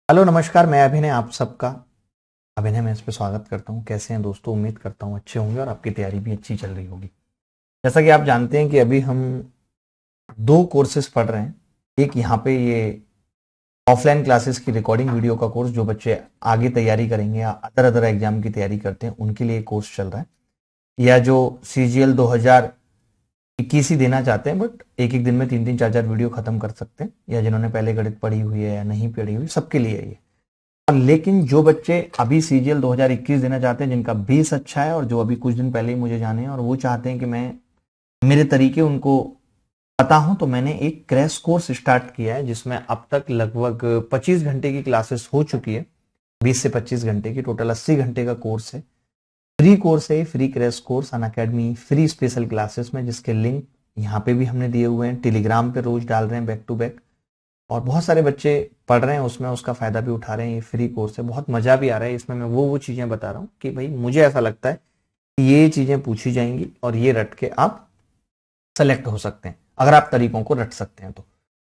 Hello नमस्कार, मैं अभिनय आप सबका अभिनय में इस पे स्वागत करता हूँ। कैसे हैं दोस्तों? उम्मीद करता हूँ अच्छे होंगे और आपकी तैयारी भी अच्छी चल रही होगी। जैसा कि आप जानते हैं कि अभी हम दो कोर्सेज पढ़ रहे हैं। एक यहाँ पे ये ऑफलाइन क्लासेस की रिकॉर्डिंग वीडियो का कोर्स, जो बच्चे आगे तैयारी करेंगे या अदर अदर एग्जाम की तैयारी करते हैं उनके लिए कोर्स चल रहा है, या जो CGL 2021 ही देना चाहते हैं बट एक एक दिन में 3-3 4-4 वीडियो खत्म कर सकते हैं, या जिन्होंने पहले गणित पढ़ी हुई है या नहीं पढ़ी हुई, सबके लिए है ये। लेकिन जो बच्चे अभी CGL 2021 देना चाहते हैं, जिनका बेस अच्छा है और जो अभी कुछ दिन पहले ही मुझे जाने हैं और वो चाहते हैं कि मैं मेरे तरीके उनको पता हूं, तो मैंने एक क्रैश कोर्स स्टार्ट किया है जिसमें अब तक लगभग 25 घंटे की क्लासेस हो चुकी है। 20 से 25 घंटे की टोटल 80 घंटे का कोर्स है। फ्री कोर्स है, free crash course Unacademy free special classes में, जिसके लिंक यहाँ पे भी हमने दिए हुए हैं। टेलीग्राम पे रोज डाल रहे हैं बैक टू बैक, और बहुत सारे बच्चे पढ़ रहे हैं उसमें, उसका फायदा भी उठा रहे हैं। ये फ्री कोर्स है, बहुत मजा भी आ रहा है इसमें। मैं वो चीजें बता रहा हूँ कि भाई मुझे ऐसा लगता है कि ये चीजें पूछी जाएंगी और ये रट के आप सेलेक्ट हो सकते हैं, अगर आप तरीकों को रट सकते हैं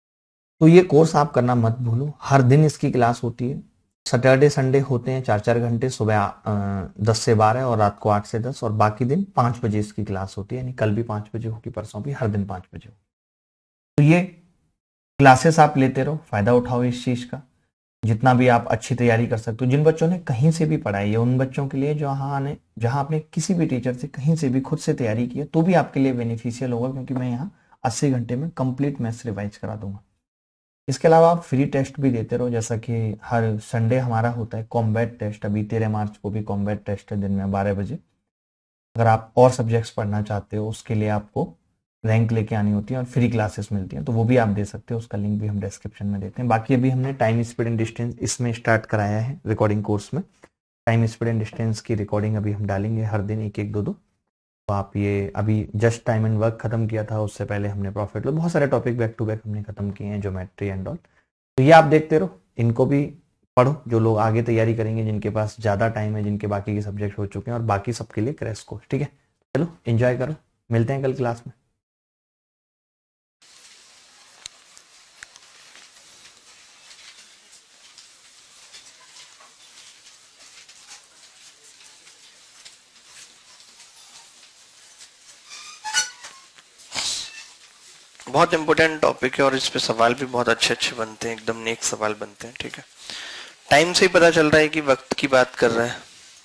तो ये कोर्स आप करना मत भूलो। हर दिन इसकी क्लास होती है। सैटरडे संडे होते हैं 4-4 घंटे, सुबह 10 से 12 और रात को 8 से 10, और बाकी दिन 5 बजे इसकी क्लास होती है। यानी कल भी 5 बजे होगी, परसों भी, हर दिन 5 बजे होगी। तो ये क्लासेस आप लेते रहो, फायदा उठाओ इस चीज का, जितना भी आप अच्छी तैयारी कर सकते हो। जिन बच्चों ने कहीं से भी पढ़ाई है उन बच्चों के लिए, जहां आपने किसी भी टीचर से कहीं से भी खुद से तैयारी की है, तो भी आपके लिए बेनिफिशियल होगा, क्योंकि मैं यहाँ 80 घंटे में कंप्लीट मैथ्स रिवाइज करा दूंगा। इसके अलावा आप फ्री टेस्ट भी देते रहो, जैसा कि हर संडे हमारा होता है कॉम्बैट टेस्ट। अभी 13 मार्च को भी कॉम्बैट टेस्ट है दिन में 12 बजे। अगर आप और सब्जेक्ट्स पढ़ना चाहते हो उसके लिए आपको रैंक लेके आनी होती है और फ्री क्लासेस मिलती हैं, तो वो भी आप दे सकते हो। उसका लिंक भी हम डिस्क्रिप्शन में देते हैं। बाकी अभी हमने टाइम स्पीड एंड डिस्टेंस इसमें स्टार्ट कराया है रिकॉर्डिंग कोर्स में। टाइम स्पीड एंड डिस्टेंस की रिकॉर्डिंग अभी हम डालेंगे हर दिन एक एक दो दो। तो आप ये अभी जस्ट टाइम एंड वर्क खत्म किया था, उससे पहले हमने प्रॉफिट लो, बहुत सारे टॉपिक बैक टू बैक हमने खत्म किए हैं, ज्योमेट्री एंड ऑल। तो ये आप देखते रहो, इनको भी पढ़ो। जो लोग आगे तैयारी करेंगे, जिनके पास ज्यादा टाइम है, जिनके बाकी के सब्जेक्ट हो चुके हैं, और बाकी सबके लिए क्रैश कोर्स, ठीक है। चलो एंजॉय करो, मिलते हैं कल क्लास में। बहुत इंपॉर्टेंट टॉपिक है और इस पे सवाल भी बहुत अच्छे अच्छे बनते हैं, एकदम नेक सवाल बनते हैं। ठीक है, टाइम से ही पता चल रहा है कि वक्त की बात कर रहा है।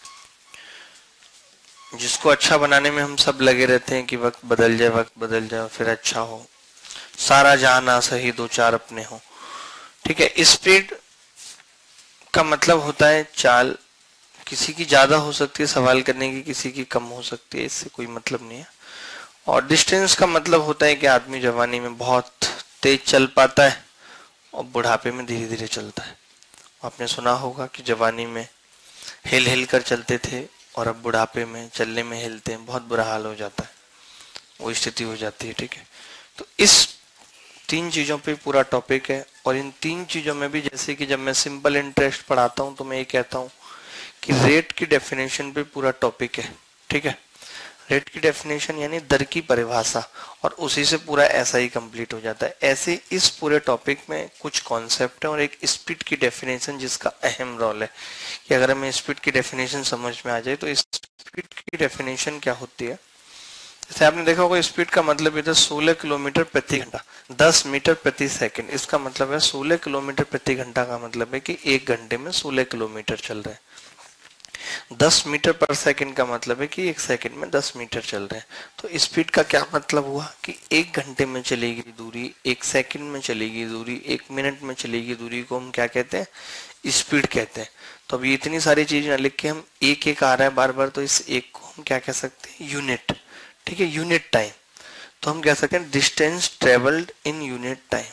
जिसको अच्छा बनाने में हम सब लगे रहते हैं कि वक्त बदल जाए, वक्त बदल जाए, फिर अच्छा हो, सारा जहां ना सही दो चार अपने हो। ठीक है, स्पीड का मतलब होता है चाल। किसी की ज्यादा हो सकती है सवाल करने की, किसी की कम हो सकती है, इससे कोई मतलब नहीं है। और डिस्टेंस का मतलब होता है कि आदमी जवानी में बहुत तेज चल पाता है और बुढ़ापे में धीरे धीरे चलता है। आपने सुना होगा कि जवानी में हिल हिल कर चलते थे और अब बुढ़ापे में चलने में हिलते हैं, बहुत बुरा हाल हो जाता है, वो स्थिति हो जाती है। ठीक है, तो इस तीन चीजों पे पूरा टॉपिक है। और इन तीन चीजों में भी, जैसे कि जब मैं सिंपल इंटरेस्ट पढ़ाता हूं तो मैं ये कहता हूं कि रेट की डेफिनेशन पे पूरा टॉपिक है। ठीक है, रेट की डेफिनेशन यानी दर की परिभाषा, और उसी से पूरा ऐसा ही कंप्लीट हो जाता है। ऐसे इस पूरे टॉपिक में कुछ कॉन्सेप्ट है और एक स्पीड की डेफिनेशन जिसका अहम रोल है, कि अगर हमें स्पीड की डेफिनेशन समझ में आ जाए तो इस स्पीड की डेफिनेशन क्या होती है। जैसे आपने देखा होगा, स्पीड का मतलब इधर 16 किलोमीटर प्रति घंटा, 10 मीटर प्रति सेकंड। इसका मतलब है 16 किलोमीटर प्रति घंटा का मतलब है कि एक घंटे में 16 किलोमीटर चल रहे हैं। 10 मीटर पर सेकंड का मतलब है कि एक सेकंड में 10 मीटर चल रहे हैं। तो स्पीड का क्या मतलब हुआ कि एक घंटे में चलेगी दूरी, एक सेकंड में चलेगी दूरी, एक मिनट में चलेगी दूरी को हम क्या कहते हैं? स्पीड कहते हैं। तो अब ये इतनी सारी चीजें लिख के हम एक एक आ रहा है बार बार, तो इस एक को हम क्या कह सकते हैं? यूनिट। ठीक है, यूनिट टाइम। तो हम कह सकते हैं distance travelled in unit time.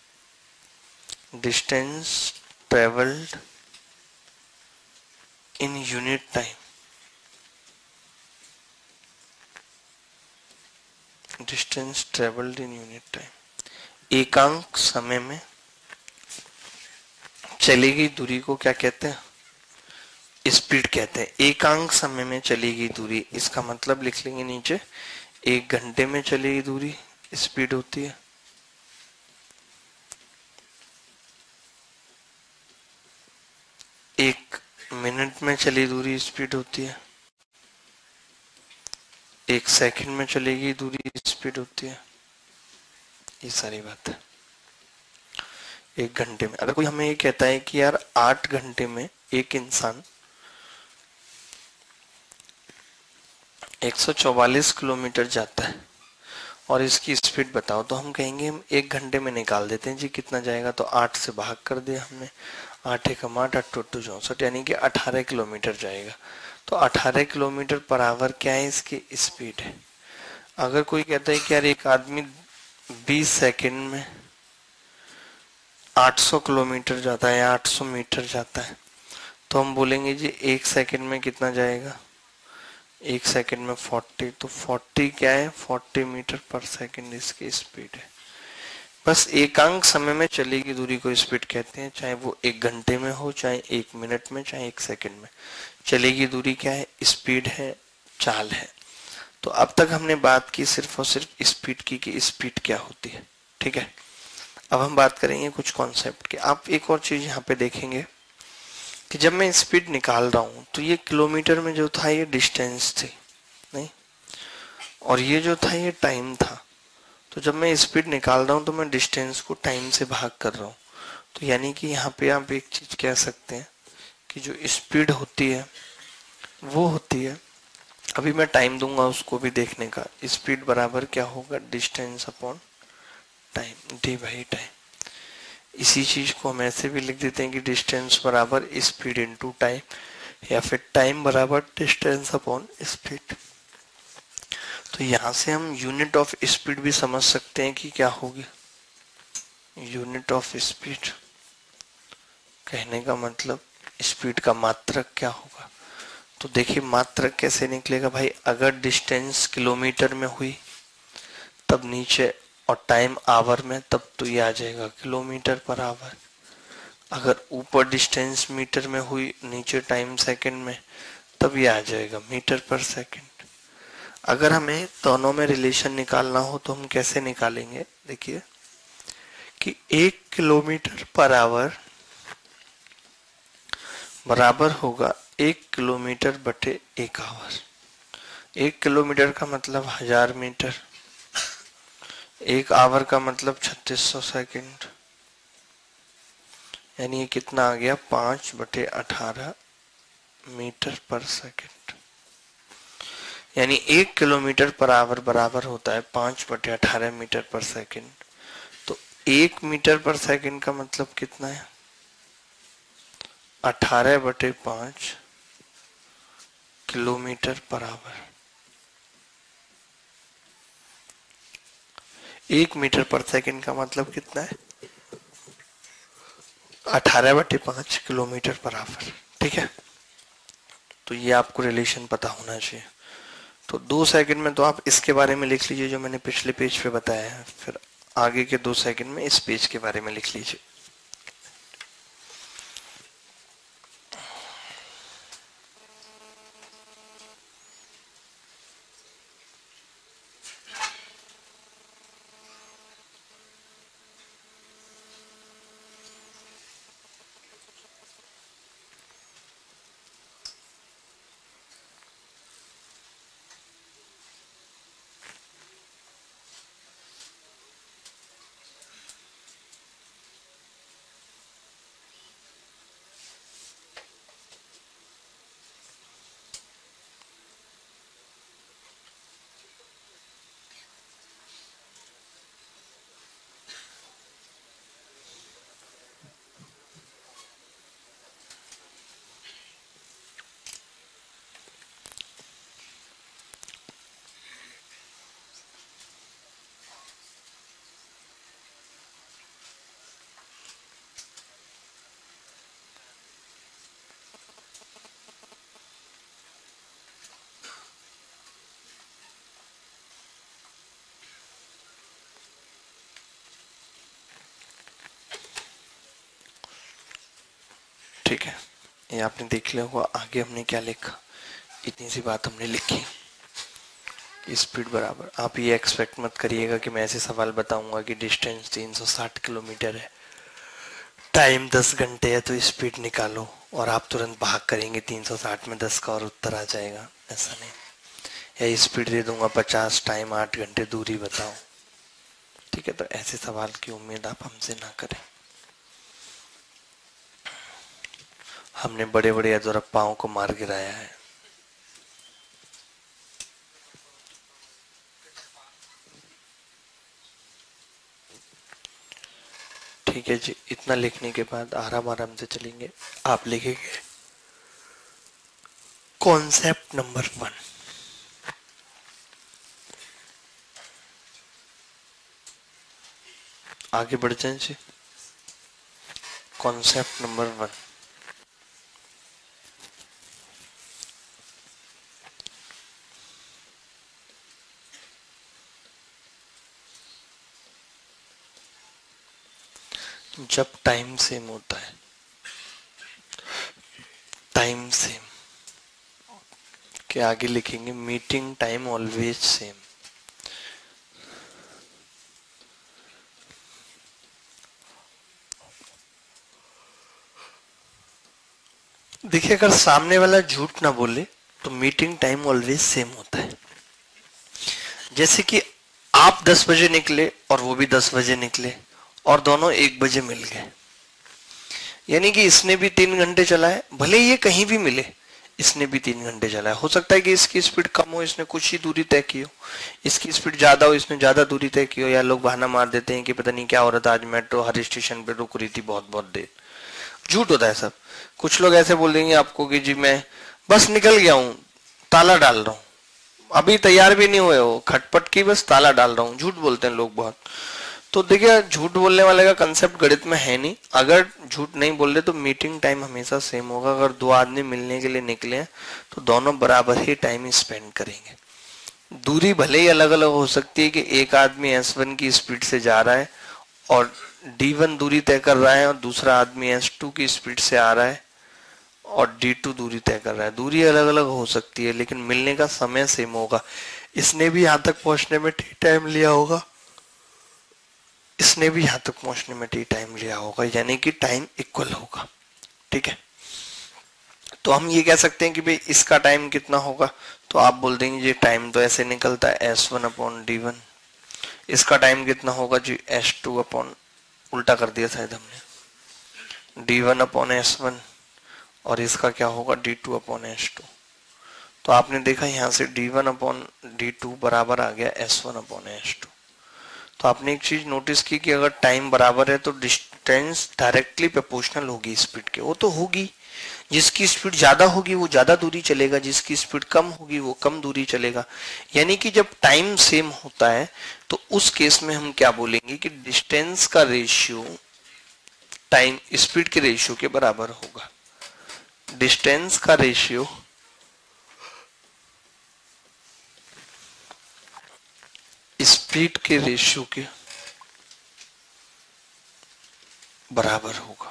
Distance travelled in unit time. Distance travelled in unit time. एकांक समय में चली गई दूरी को क्या कहते हैं? स्पीड कहते हैं। एकांक समय में चली गई दूरी, इसका मतलब लिख लेंगे नीचे, एक घंटे में चली गई दूरी स्पीड होती है। 1 मिनट में चली दूरी स्पीड होती है, 1 सेकंड में चलेगी दूरी स्पीड होती है, ये सारी बात है। 1 घंटे में, अगर कोई हमें ये कहता है कि यार 8 घंटे में एक इंसान 144 किलोमीटर जाता है और इसकी स्पीड बताओ, तो हम कहेंगे हम 1 घंटे में निकाल देते हैं जी कितना जाएगा, तो 8 से भाग कर दिया हमने, 8 एकम 8, 8 टू 64, यानी कि 18 किलोमीटर जाएगा। तो 18 किलोमीटर पर आवर क्या है, इसकी स्पीड है। अगर कोई कहता है कि यार एक आदमी 20 सेकंड में 800 किलोमीटर जाता है या 800 मीटर जाता है, तो हम बोलेंगे जी 1 सेकंड में कितना जाएगा, 1 सेकंड में 40, तो 40 क्या है, 40 मीटर पर सेकंड इसकी स्पीड है। बस एकांक समय में चलेगी दूरी को स्पीड कहते हैं, चाहे वो 1 घंटे में हो, चाहे 1 मिनट में, चाहे 1 सेकंड में, चलेगी दूरी क्या है, स्पीड है, चाल है। तो अब तक हमने बात की सिर्फ और सिर्फ स्पीड की कि स्पीड क्या होती है, ठीक है। अब हम बात करेंगे कुछ कॉन्सेप्ट के। आप एक और चीज यहाँ पे देखेंगे कि जब मैं स्पीड निकाल रहा हूं तो ये किलोमीटर में जो था ये डिस्टेंस थी नहीं, और ये जो था ये टाइम था। तो जब मैं स्पीड निकाल रहा हूं तो मैं डिस्टेंस को टाइम से भाग कर रहा हूं। तो यानी कि यहाँ पे आप एक चीज कह सकते हैं कि जो स्पीड होती है वो होती है, अभी मैं टाइम दूंगा उसको भी देखने का, स्पीड बराबर क्या होगा, distance upon time, D by time. इसी चीज को हम ऐसे भी लिख देते हैं कि डिस्टेंस बराबर स्पीड इनटू टाइम, या फिर टाइम बराबर डिस्टेंस अपॉन स्पीड। तो यहां से हम यूनिट ऑफ स्पीड भी समझ सकते हैं कि क्या होगी, यूनिट ऑफ स्पीड कहने का मतलब स्पीड का मात्रक क्या होगा। तो देखिए मात्रक कैसे निकलेगा भाई, अगर डिस्टेंस किलोमीटर में हुई तब नीचे, और टाइम आवर में, तब तो ये आ जाएगा किलोमीटर पर आवर। अगर ऊपर डिस्टेंस मीटर में हुई, नीचे टाइम सेकंड में, तब ये आ जाएगा मीटर पर सेकंड। अगर हमें दोनों में रिलेशन निकालना हो तो हम कैसे निकालेंगे, देखिए कि 1 किलोमीटर पर आवर बराबर होगा 1 किलोमीटर बटे 1 आवर। 1 किलोमीटर का मतलब 1000 मीटर, 1 आवर का मतलब 3600 सेकंड, यानी ये कितना आ गया, 5/18 मीटर पर सेकंड। यानी 1 किलोमीटर पर आवर बराबर होता है 5/18 मीटर पर सेकंड। तो 1 मीटर पर सेकंड का मतलब कितना है, 18/5 किलोमीटर पर आवर। 1 मीटर पर सेकंड का मतलब कितना है, 18/5 किलोमीटर पर आवर, ठीक है। तो ये आपको रिलेशन पता होना चाहिए। तो 2 सेकंड में तो आप इसके बारे में लिख लीजिए जो मैंने पिछले पेज पे बताया है, फिर आगे के 2 सेकंड में इस पेज के बारे में लिख लीजिए। ठीक है, ये आपने देख लिया होगा। आगे हमने क्या लिखा, इतनी सी बात हमने लिखी, स्पीड बराबर। आप ये एक्सपेक्ट मत करिएगा कि मैं ऐसे सवाल बताऊंगा कि डिस्टेंस 360 किलोमीटर है, टाइम 10 घंटे है तो स्पीड निकालो और आप तुरंत भाग करेंगे 360 में 10 का और उत्तर आ जाएगा, ऐसा नहीं। या स्पीड दे दूंगा 50, टाइम 8 घंटे, दूरी बताओ। ठीक है, तो ऐसे सवाल की उम्मीद आप हमसे ना करें। हमने बड़े बड़े अजरप्पाओं को मार गिराया है। ठीक है जी, इतना लिखने के बाद आराम आराम से चलेंगे। आप लिखेंगे कॉन्सेप्ट नंबर 1। आगे बढ़ जाए जी। कॉन्सेप्ट नंबर 1, जब टाइम सेम होता है, टाइम सेम के आगे लिखेंगे मीटिंग टाइम ऑलवेज सेम। देखिए, अगर सामने वाला झूठ ना बोले तो मीटिंग टाइम ऑलवेज सेम होता है। जैसे कि आप 10 बजे निकले और वो भी 10 बजे निकले और दोनों 1 बजे मिल गए, यानी कि इसने भी 3 घंटे चलाए, भले ये कहीं भी मिले, इसने भी 3 घंटे चलाया। हो सकता है कि इसकी स्पीड कम हो, इसने कुछ ही दूरी तय की हो, इसकी स्पीड ज्यादा हो, इसने ज्यादा दूरी तय की हो। या लोग बहाना मार देते हैं कि पता नहीं क्या हो रहा था, आज मेट्रो हर स्टेशन पे रुक रही थी बहुत बहुत देर। झूठ होता है सब। कुछ लोग ऐसे बोल देंगे आपको कि जी मैं बस निकल गया हूँ, ताला डाल रहा हूँ, अभी तैयार भी नहीं हुए हो, खटपट की बस ताला डाल रहा हूँ। झूठ बोलते हैं लोग बहुत। तो देखिए, झूठ बोलने वाले का कंसेप्ट गणित में है नहीं। अगर झूठ नहीं बोल रहे तो मीटिंग टाइम हमेशा सेम होगा। अगर दो आदमी मिलने के लिए निकले हैं तो दोनों बराबर ही टाइम स्पेंड करेंगे। दूरी भले ही अलग अलग हो सकती है कि एक आदमी S1 की स्पीड से जा रहा है और D1 दूरी तय कर रहा है और दूसरा आदमी S2 की स्पीड से आ रहा है और D2 दूरी तय कर रहा है। दूरी अलग अलग हो सकती है लेकिन मिलने का समय सेम होगा। इसने भी यहां तक पहुंचने में टी टाइम लिया होगा, इसने भी यहां तक पहुंचने में टी टाइम लिया होगा, यानी कि टाइम इक्वल होगा। ठीक है, तो हम ये कह सकते हैं कि भाई इसका टाइम कितना होगा, तो आप बोल देंगे जी टाइम तो ऐसे निकलता है S1/D1। इसका टाइम कितना होगा जी S2 उल्टा कर दिया शायद हमने, D1/S1, और इसका क्या होगा D2/S2। तो आपने देखा यहां से D1/D2 बराबर आ गया S1/S2। तो आपने एक चीज नोटिस की कि अगर टाइम बराबर है तो डिस्टेंस डायरेक्टली प्रोपोर्शनल होगी स्पीड के। वो तो होगी, जिसकी स्पीड ज्यादा होगी वो ज्यादा दूरी चलेगा, जिसकी स्पीड कम होगी वो कम दूरी चलेगा। यानी कि जब टाइम सेम होता है तो उस केस में हम क्या बोलेंगे कि डिस्टेंस का रेशियो टाइम स्पीड के रेशियो के बराबर होगा। डिस्टेंस का रेशियो स्पीड के रेशियो के बराबर होगा।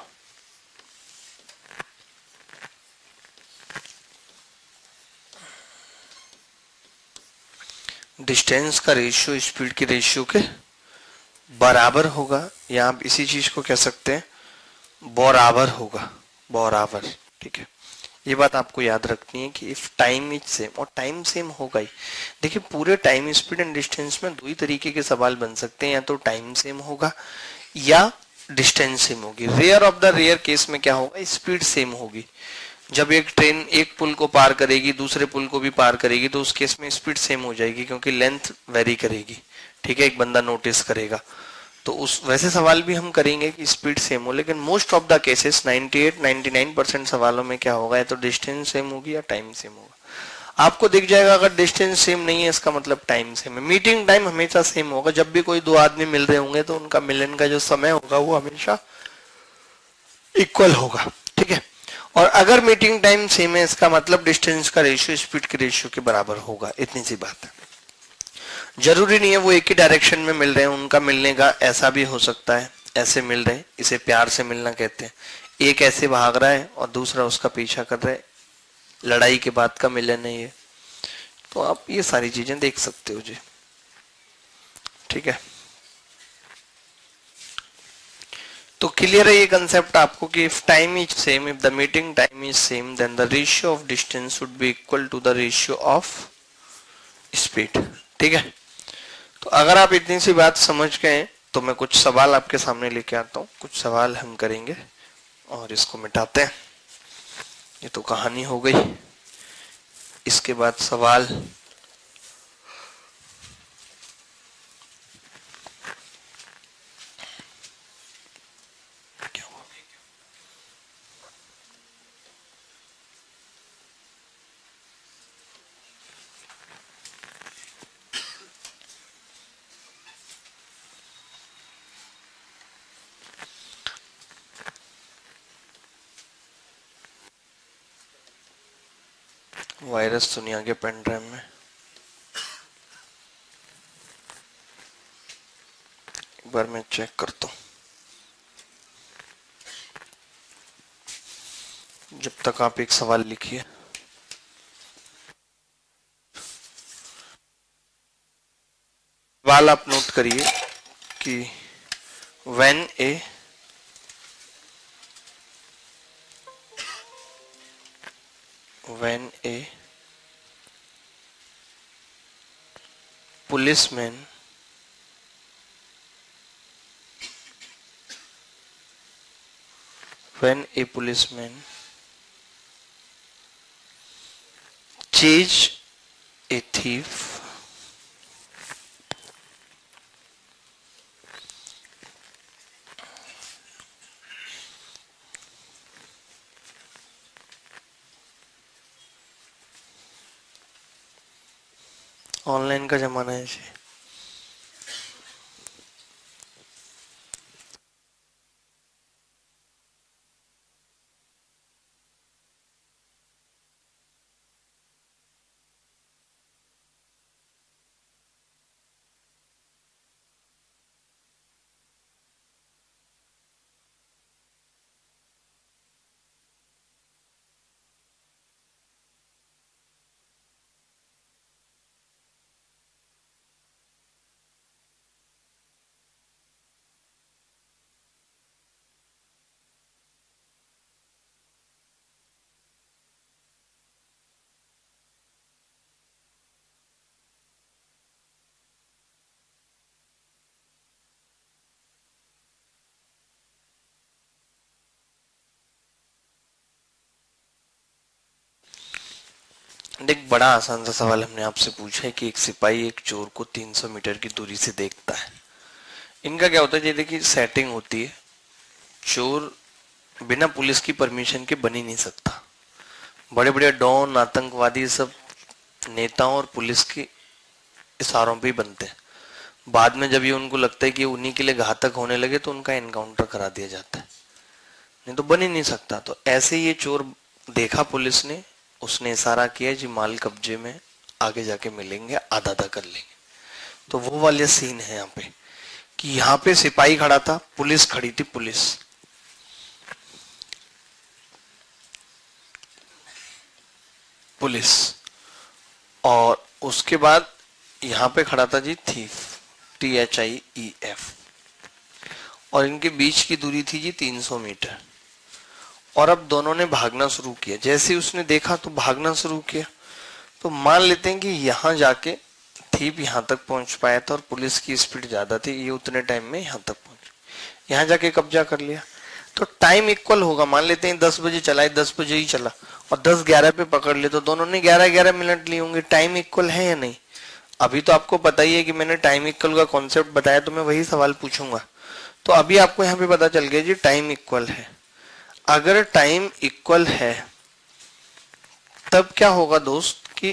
डिस्टेंस का रेशियो स्पीड के रेशियो के बराबर होगा, या आप इसी चीज को कह सकते हैं बराबर होगा, बराबर। ठीक है, ये बात आपको याद रखनी है कि इफ टाइम इज सेम, और टाइम सेम होगा ही। देखिए, पूरे टाइम स्पीड एंड डिस्टेंस में दो ही तरीके के सवाल बन सकते हैं, या तो टाइम सेम होगा या डिस्टेंस सेम होगी। Rare of the rare case में क्या होगा, स्पीड सेम होगी। जब एक ट्रेन एक पुल को पार करेगी दूसरे पुल को भी पार करेगी तो उस केस में स्पीड सेम हो जाएगी क्योंकि लेंथ वेरी करेगी। ठीक है, एक बंदा नोटिस करेगा। तो उस वैसे सवाल भी हम करेंगे कि स्पीड सेम हो, लेकिन मोस्ट ऑफ द केसेस 98-99% सवालों में क्या होगा, या तो डिस्टेंस सेम होगी या टाइम सेम होगा। आपको दिख जाएगा अगर डिस्टेंस सेम नहीं है इसका मतलब टाइम सेम है। मीटिंग टाइम हमेशा सेम होगा। जब भी कोई दो आदमी मिल रहे होंगे तो उनका मिलन का जो समय होगा वो हमेशा इक्वल होगा। ठीक है, और अगर मीटिंग टाइम सेम है इसका मतलब डिस्टेंस का रेशियो स्पीड के रेशियो के बराबर होगा। इतनी सी बात है। जरूरी नहीं है वो एक ही डायरेक्शन में मिल रहे हैं, उनका मिलने का ऐसा भी हो सकता है, ऐसे मिल रहे हैं, इसे प्यार से मिलना कहते हैं। एक ऐसे भाग रहा है और दूसरा उसका पीछा कर रहा है, लड़ाई के बाद का मिलन है ये। तो आप ये सारी चीजें देख सकते हो जी। ठीक है, तो क्लियर है ये कंसेप्ट आपको कि if time is same, if the meeting time is same, then the ratio of distance would be equal to the ratio of speed. ठीक है, तो अगर आप इतनी सी बात समझ गए तो मैं कुछ सवाल आपके सामने लेके आता हूं, कुछ सवाल हम करेंगे और इसको मिटाते हैं। ये तो कहानी हो गई, इसके बाद सवाल क्या हुआ? वायरस तो नहीं आ गया पेन ड्राइव में? एक बार मैं चेक करता हूं, जब तक आप एक सवाल लिखिए। सवाल आप नोट करिए कि when a policeman chase a thief, online का जमाना है जी। देख, बड़ा आसान सा सवाल हमने आपसे पूछा है कि एक सिपाही एक चोर को 300 मीटर की दूरी से देखता है। इनका क्या होता है, ये देखिए सेटिंग होती है, चोर बिना पुलिस की परमिशन के बन ही नहीं सकता। बड़े बड़े डॉन, आतंकवादी सब नेताओं और पुलिस के इशारों पे ही बनते हैं। बाद में जब ये उनको लगता है कि उन्हीं के लिए घातक होने लगे तो उनका एनकाउंटर करा दिया जाता है, नहीं तो बन ही नहीं सकता। तो ऐसे ये चोर देखा पुलिस ने, उसने इशारा किया जी माल कब्जे में, आगे जाके मिलेंगे, आधा आधा कर लेंगे। तो वो वाले सीन है यहाँ पे कि यहाँ पे सिपाही खड़ा था, पुलिस खड़ी थी, पुलिस और उसके बाद यहाँ पे खड़ा था जी थीफ, THIEF, और इनके बीच की दूरी थी जी 300 मीटर। और अब दोनों ने भागना शुरू किया। जैसे ही उसने देखा तो भागना शुरू किया। तो मान लेते हैं कि यहां जाके थीप यहां तक पहुंच पाया था और पुलिस की स्पीड ज्यादा थी, ये उतने टाइम में यहां तक पहुंच, यहां जाके कब्जा कर लिया। तो टाइम इक्वल होगा, मान लेते हैं 10 बजे चला है, 10 बजे ही चला और 10:11 पे पकड़ ले, तो दोनों ने 11-11 मिनट लिए होंगे। टाइम इक्वल है या नहीं? अभी तो आपको पता ही है कि मैंने टाइम इक्वल का कॉन्सेप्ट बताया, तो मैं वही सवाल पूछूंगा। तो अभी आपको यहाँ पे पता चल गया जी टाइम इक्वल है। अगर टाइम इक्वल है तब क्या होगा दोस्त कि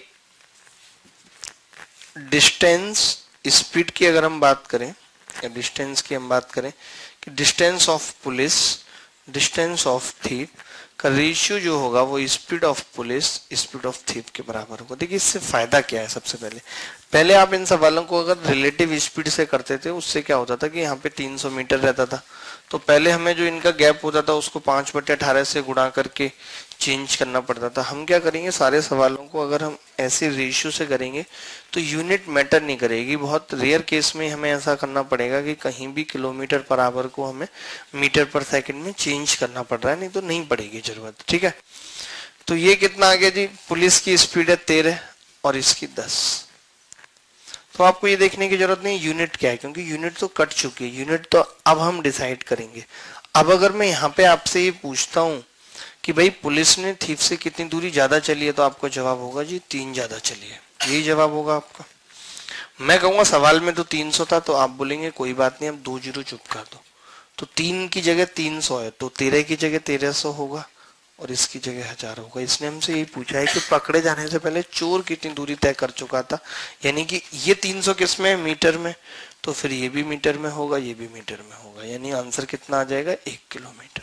डिस्टेंस, स्पीड की अगर हम बात करें या डिस्टेंस की हम बात करें कि distance of police, distance of thief का रेशियो जो होगा वो speed of police speed of thief के बराबर होगा। देखिए इससे फायदा क्या है, सबसे पहले आप इन सवालों को अगर रिलेटिव स्पीड से करते थे, उससे क्या होता था कि यहाँ पे 300 मीटर रहता था, तो पहले हमें जो इनका गैप होता था उसको 5/18 से गुणा करके चेंज करना पड़ता था। हम क्या करेंगे, सारे सवालों को अगर हम ऐसे रेशियो से करेंगे तो यूनिट मैटर नहीं करेगी। बहुत रेयर केस में हमें ऐसा करना पड़ेगा कि कहीं भी किलोमीटर पर आवर को हमें मीटर पर सेकंड में चेंज करना पड़ रहा है, नहीं तो नहीं पड़ेगी जरूरत। ठीक है, तो ये कितना आ गया जी, पुलिस की स्पीड है 13 और इसकी 10। तो आपको ये देखने की जरूरत नहीं यूनिट क्या है, क्योंकि यूनिट तो कट चुकी है, यूनिट तो अब हम डिसाइड करेंगे। अब अगर मैं यहाँ पे आपसे ये पूछता हूं कि भाई पुलिस ने थीफ से कितनी दूरी ज्यादा चली है, तो आपको जवाब होगा जी 3 ज्यादा चली है, यही जवाब होगा आपका। मैं कहूंगा सवाल में तो 300 था, तो आप बोलेंगे कोई बात नहीं, अब 2 जीरो चुप कर दो, तो 3 की जगह 300 है, तो 13 की जगह 1300 होगा और इसकी जगह 1000 होगा। इसने हमसे यही पूछा है कि पकड़े जाने से पहले चोर कितनी दूरी तय कर चुका था, यानी कि ये 300 किस में, मीटर में, तो फिर ये भी मीटर में होगा, ये भी मीटर में होगा, यानी आंसर कितना आ जाएगा, 1 किलोमीटर।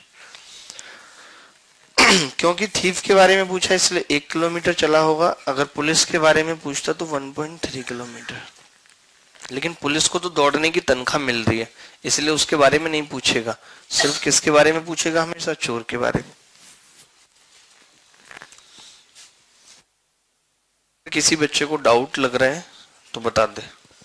क्योंकि थीफ के बारे में पूछा इसलिए 1 किलोमीटर चला होगा, अगर पुलिस के बारे में पूछता तो 1.3 किलोमीटर। लेकिन पुलिस को तो दौड़ने की तनख्वाह मिल रही है, इसलिए उसके बारे में नहीं पूछेगा, सिर्फ किसके बारे में पूछेगा, हमेशा चोर के बारे में। किसी बच्चे को डाउट लग रहा है तो बता दे।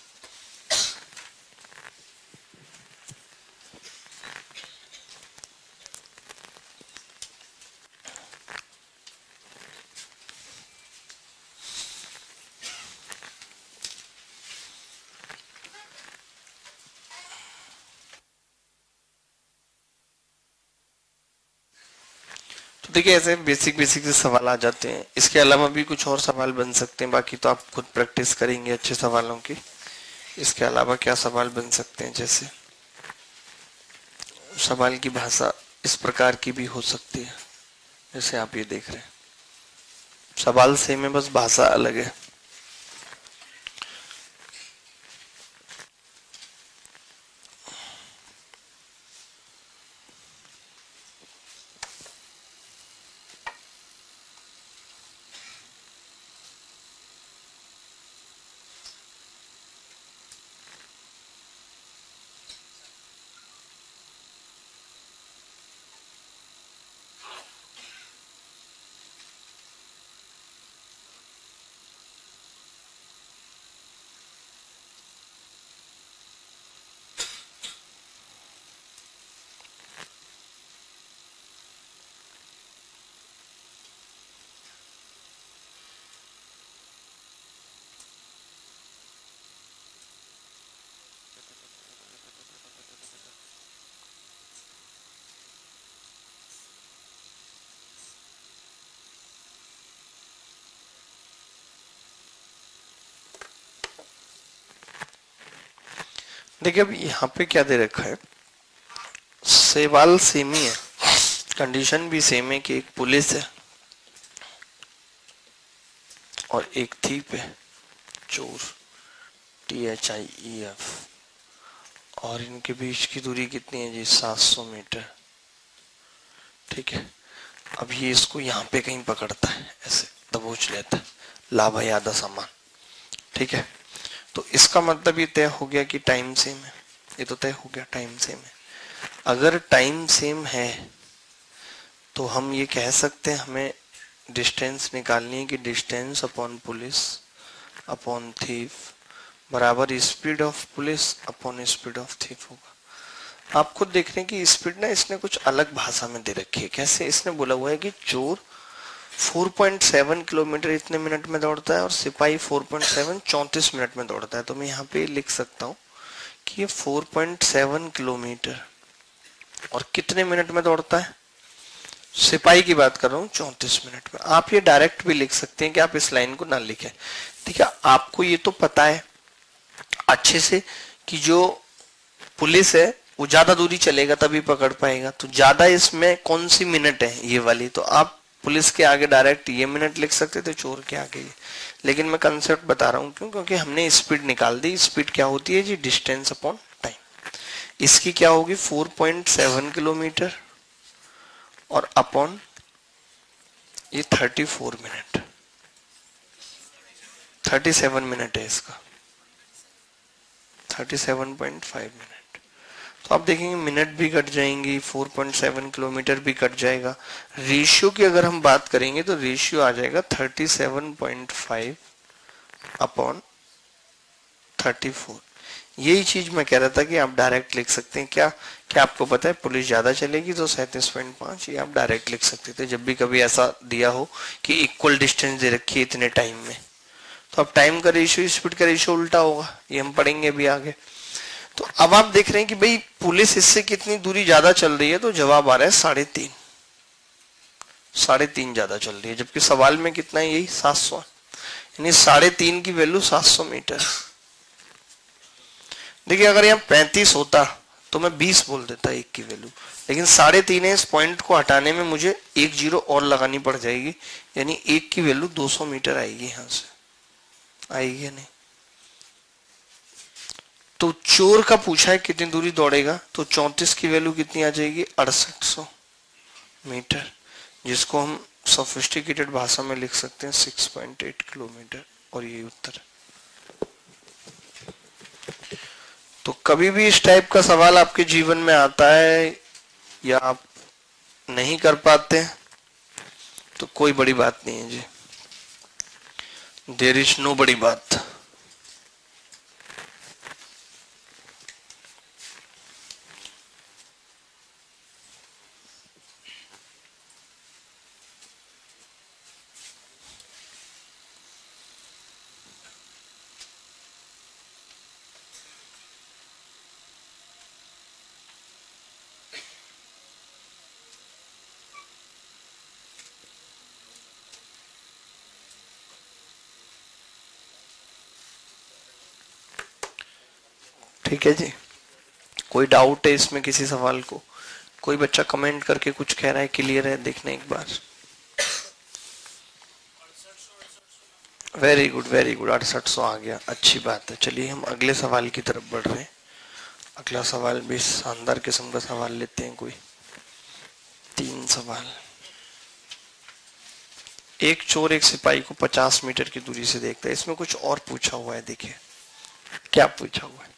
तो देखिए ऐसे बेसिक बेसिक से सवाल आ जाते हैं, इसके अलावा भी कुछ और सवाल बन सकते हैं, बाकी तो आप खुद प्रैक्टिस करेंगे अच्छे सवालों की। इसके अलावा क्या सवाल बन सकते हैं, जैसे सवाल की भाषा इस प्रकार की भी हो सकती है, जैसे आप ये देख रहे हैं, सवाल सेम है बस भाषा अलग है। देखिए अब यहाँ पे क्या दे रखा है, सवाल सेम ही है, कंडीशन भी सेम है कि एक पुलिस है और एक थीप है, चोर, THIEF, और इनके बीच की दूरी कितनी है जी, 700 मीटर। ठीक है, अब ये इसको यहाँ पे कहीं पकड़ता है, ऐसे दबोच लेता है, ला भाई आधा सामान। ठीक है, तो इसका मतलब ये तय हो गया कि टाइम सेम है, ये तो तय हो गया टाइम सेम है। अगर टाइम सेम है तो हम ये कह सकते हैं हमें डिस्टेंस निकालनी है कि distance upon police upon thief बराबर speed of police upon speed of thief होगा। आप खुद देख रहे हैं कि स्पीड ना इसने कुछ अलग भाषा में दे रखी है। कैसे, इसने बोला हुआ है कि चोर 4.7 किलोमीटर इतने मिनट में दौड़ता है और सिपाही 4.7 34 मिनट में दौड़ता है। तो मैं यहाँ पे लिख सकता हूँ कि ये 4.7 किलोमीटर और कितने मिनट में दौड़ता है, सिपाही की बात कर रहा हूँ 34 मिनट में। आप ये डायरेक्ट भी लिख सकते हैं कि आप इस लाइन को ना लिखें। ठीक है, आपको ये तो पता है अच्छे से कि जो पुलिस है वो ज्यादा दूरी चलेगा तभी पकड़ पाएगा, तो ज्यादा इसमें कौन सी मिनट है, ये वाली। तो आप पुलिस के आगे डायरेक्ट ये मिनट लिख सकते थे, चोर के आगे ये। लेकिन मैं कंसेप्ट बता रहा हूँ क्यों, क्योंकि हमने स्पीड निकाल दी। स्पीड क्या होती है जी, डिस्टेंस अपॉन टाइम। इसकी क्या होगी 4.7 किलोमीटर और अपॉन ये 34 मिनट, 37 मिनट है इसका, 37.5 मिनट। तो आप देखेंगे मिनट भी कट जाएंगी, 4.7 किलोमीटर भी कट जाएगा। रेशियो की अगर हम बात करेंगे तो रेशियो आ जाएगा 37.5 अपॉन 34। यही चीज मैं कह रहा था कि आप डायरेक्ट लिख सकते हैं। क्या क्या आपको पता है पुलिस ज्यादा चलेगी तो 37.5, ये आप डायरेक्ट लिख सकते थे। जब भी कभी ऐसा दिया हो कि इक्वल डिस्टेंस दे रखी है इतने टाइम में, तो अब टाइम का रेशियो स्पीड का रेशियो उल्टा होगा, ये हम पढ़ेंगे भी आगे। तो अब आप देख रहे हैं कि भाई पुलिस इससे कितनी दूरी ज्यादा चल रही है, तो जवाब आ रहा है 3.5। 3.5 ज्यादा चल रही है, जबकि सवाल में कितना है, यही 700, यानी 3.5 की वैल्यू 700 मीटर। देखिए अगर यहाँ 35 होता तो मैं 20 बोल देता एक की वैल्यू, लेकिन 3.5 है, इस पॉइंट को हटाने में मुझे एक जीरो और लगानी पड़ जाएगी, यानी एक की वैल्यू 200 मीटर आएगी। यहां से आएगी या नहीं? तो चोर का पूछा है कितनी दूरी दौड़ेगा, तो 34 की वैल्यू कितनी आ जाएगी, 6800 मीटर, जिसको हम सोफिस्टिकेटेड भाषा में लिख सकते हैं 6.8 किलोमीटर। और यही उत्तर है। तो कभी भी इस टाइप का सवाल आपके जीवन में आता है या आप नहीं कर पाते हैं तो कोई बड़ी बात नहीं है जी, देयर इज नो बड़ी बात। ठीक है जी, कोई डाउट है इसमें किसी सवाल को? कोई बच्चा कमेंट करके कुछ कह रहा है, क्लियर है, देखना एक बार। वेरी गुड वेरी गुड, 6800 आ गया, अच्छी बात है। चलिए हम अगले सवाल की तरफ बढ़ रहे हैं। अगला सवाल भी शानदार किस्म का सवाल लेते हैं। कोई 3 सवाल। एक चोर एक सिपाही को 50 मीटर की दूरी से देखता है। इसमें कुछ और पूछा हुआ है, देखिए क्या पूछा हुआ है।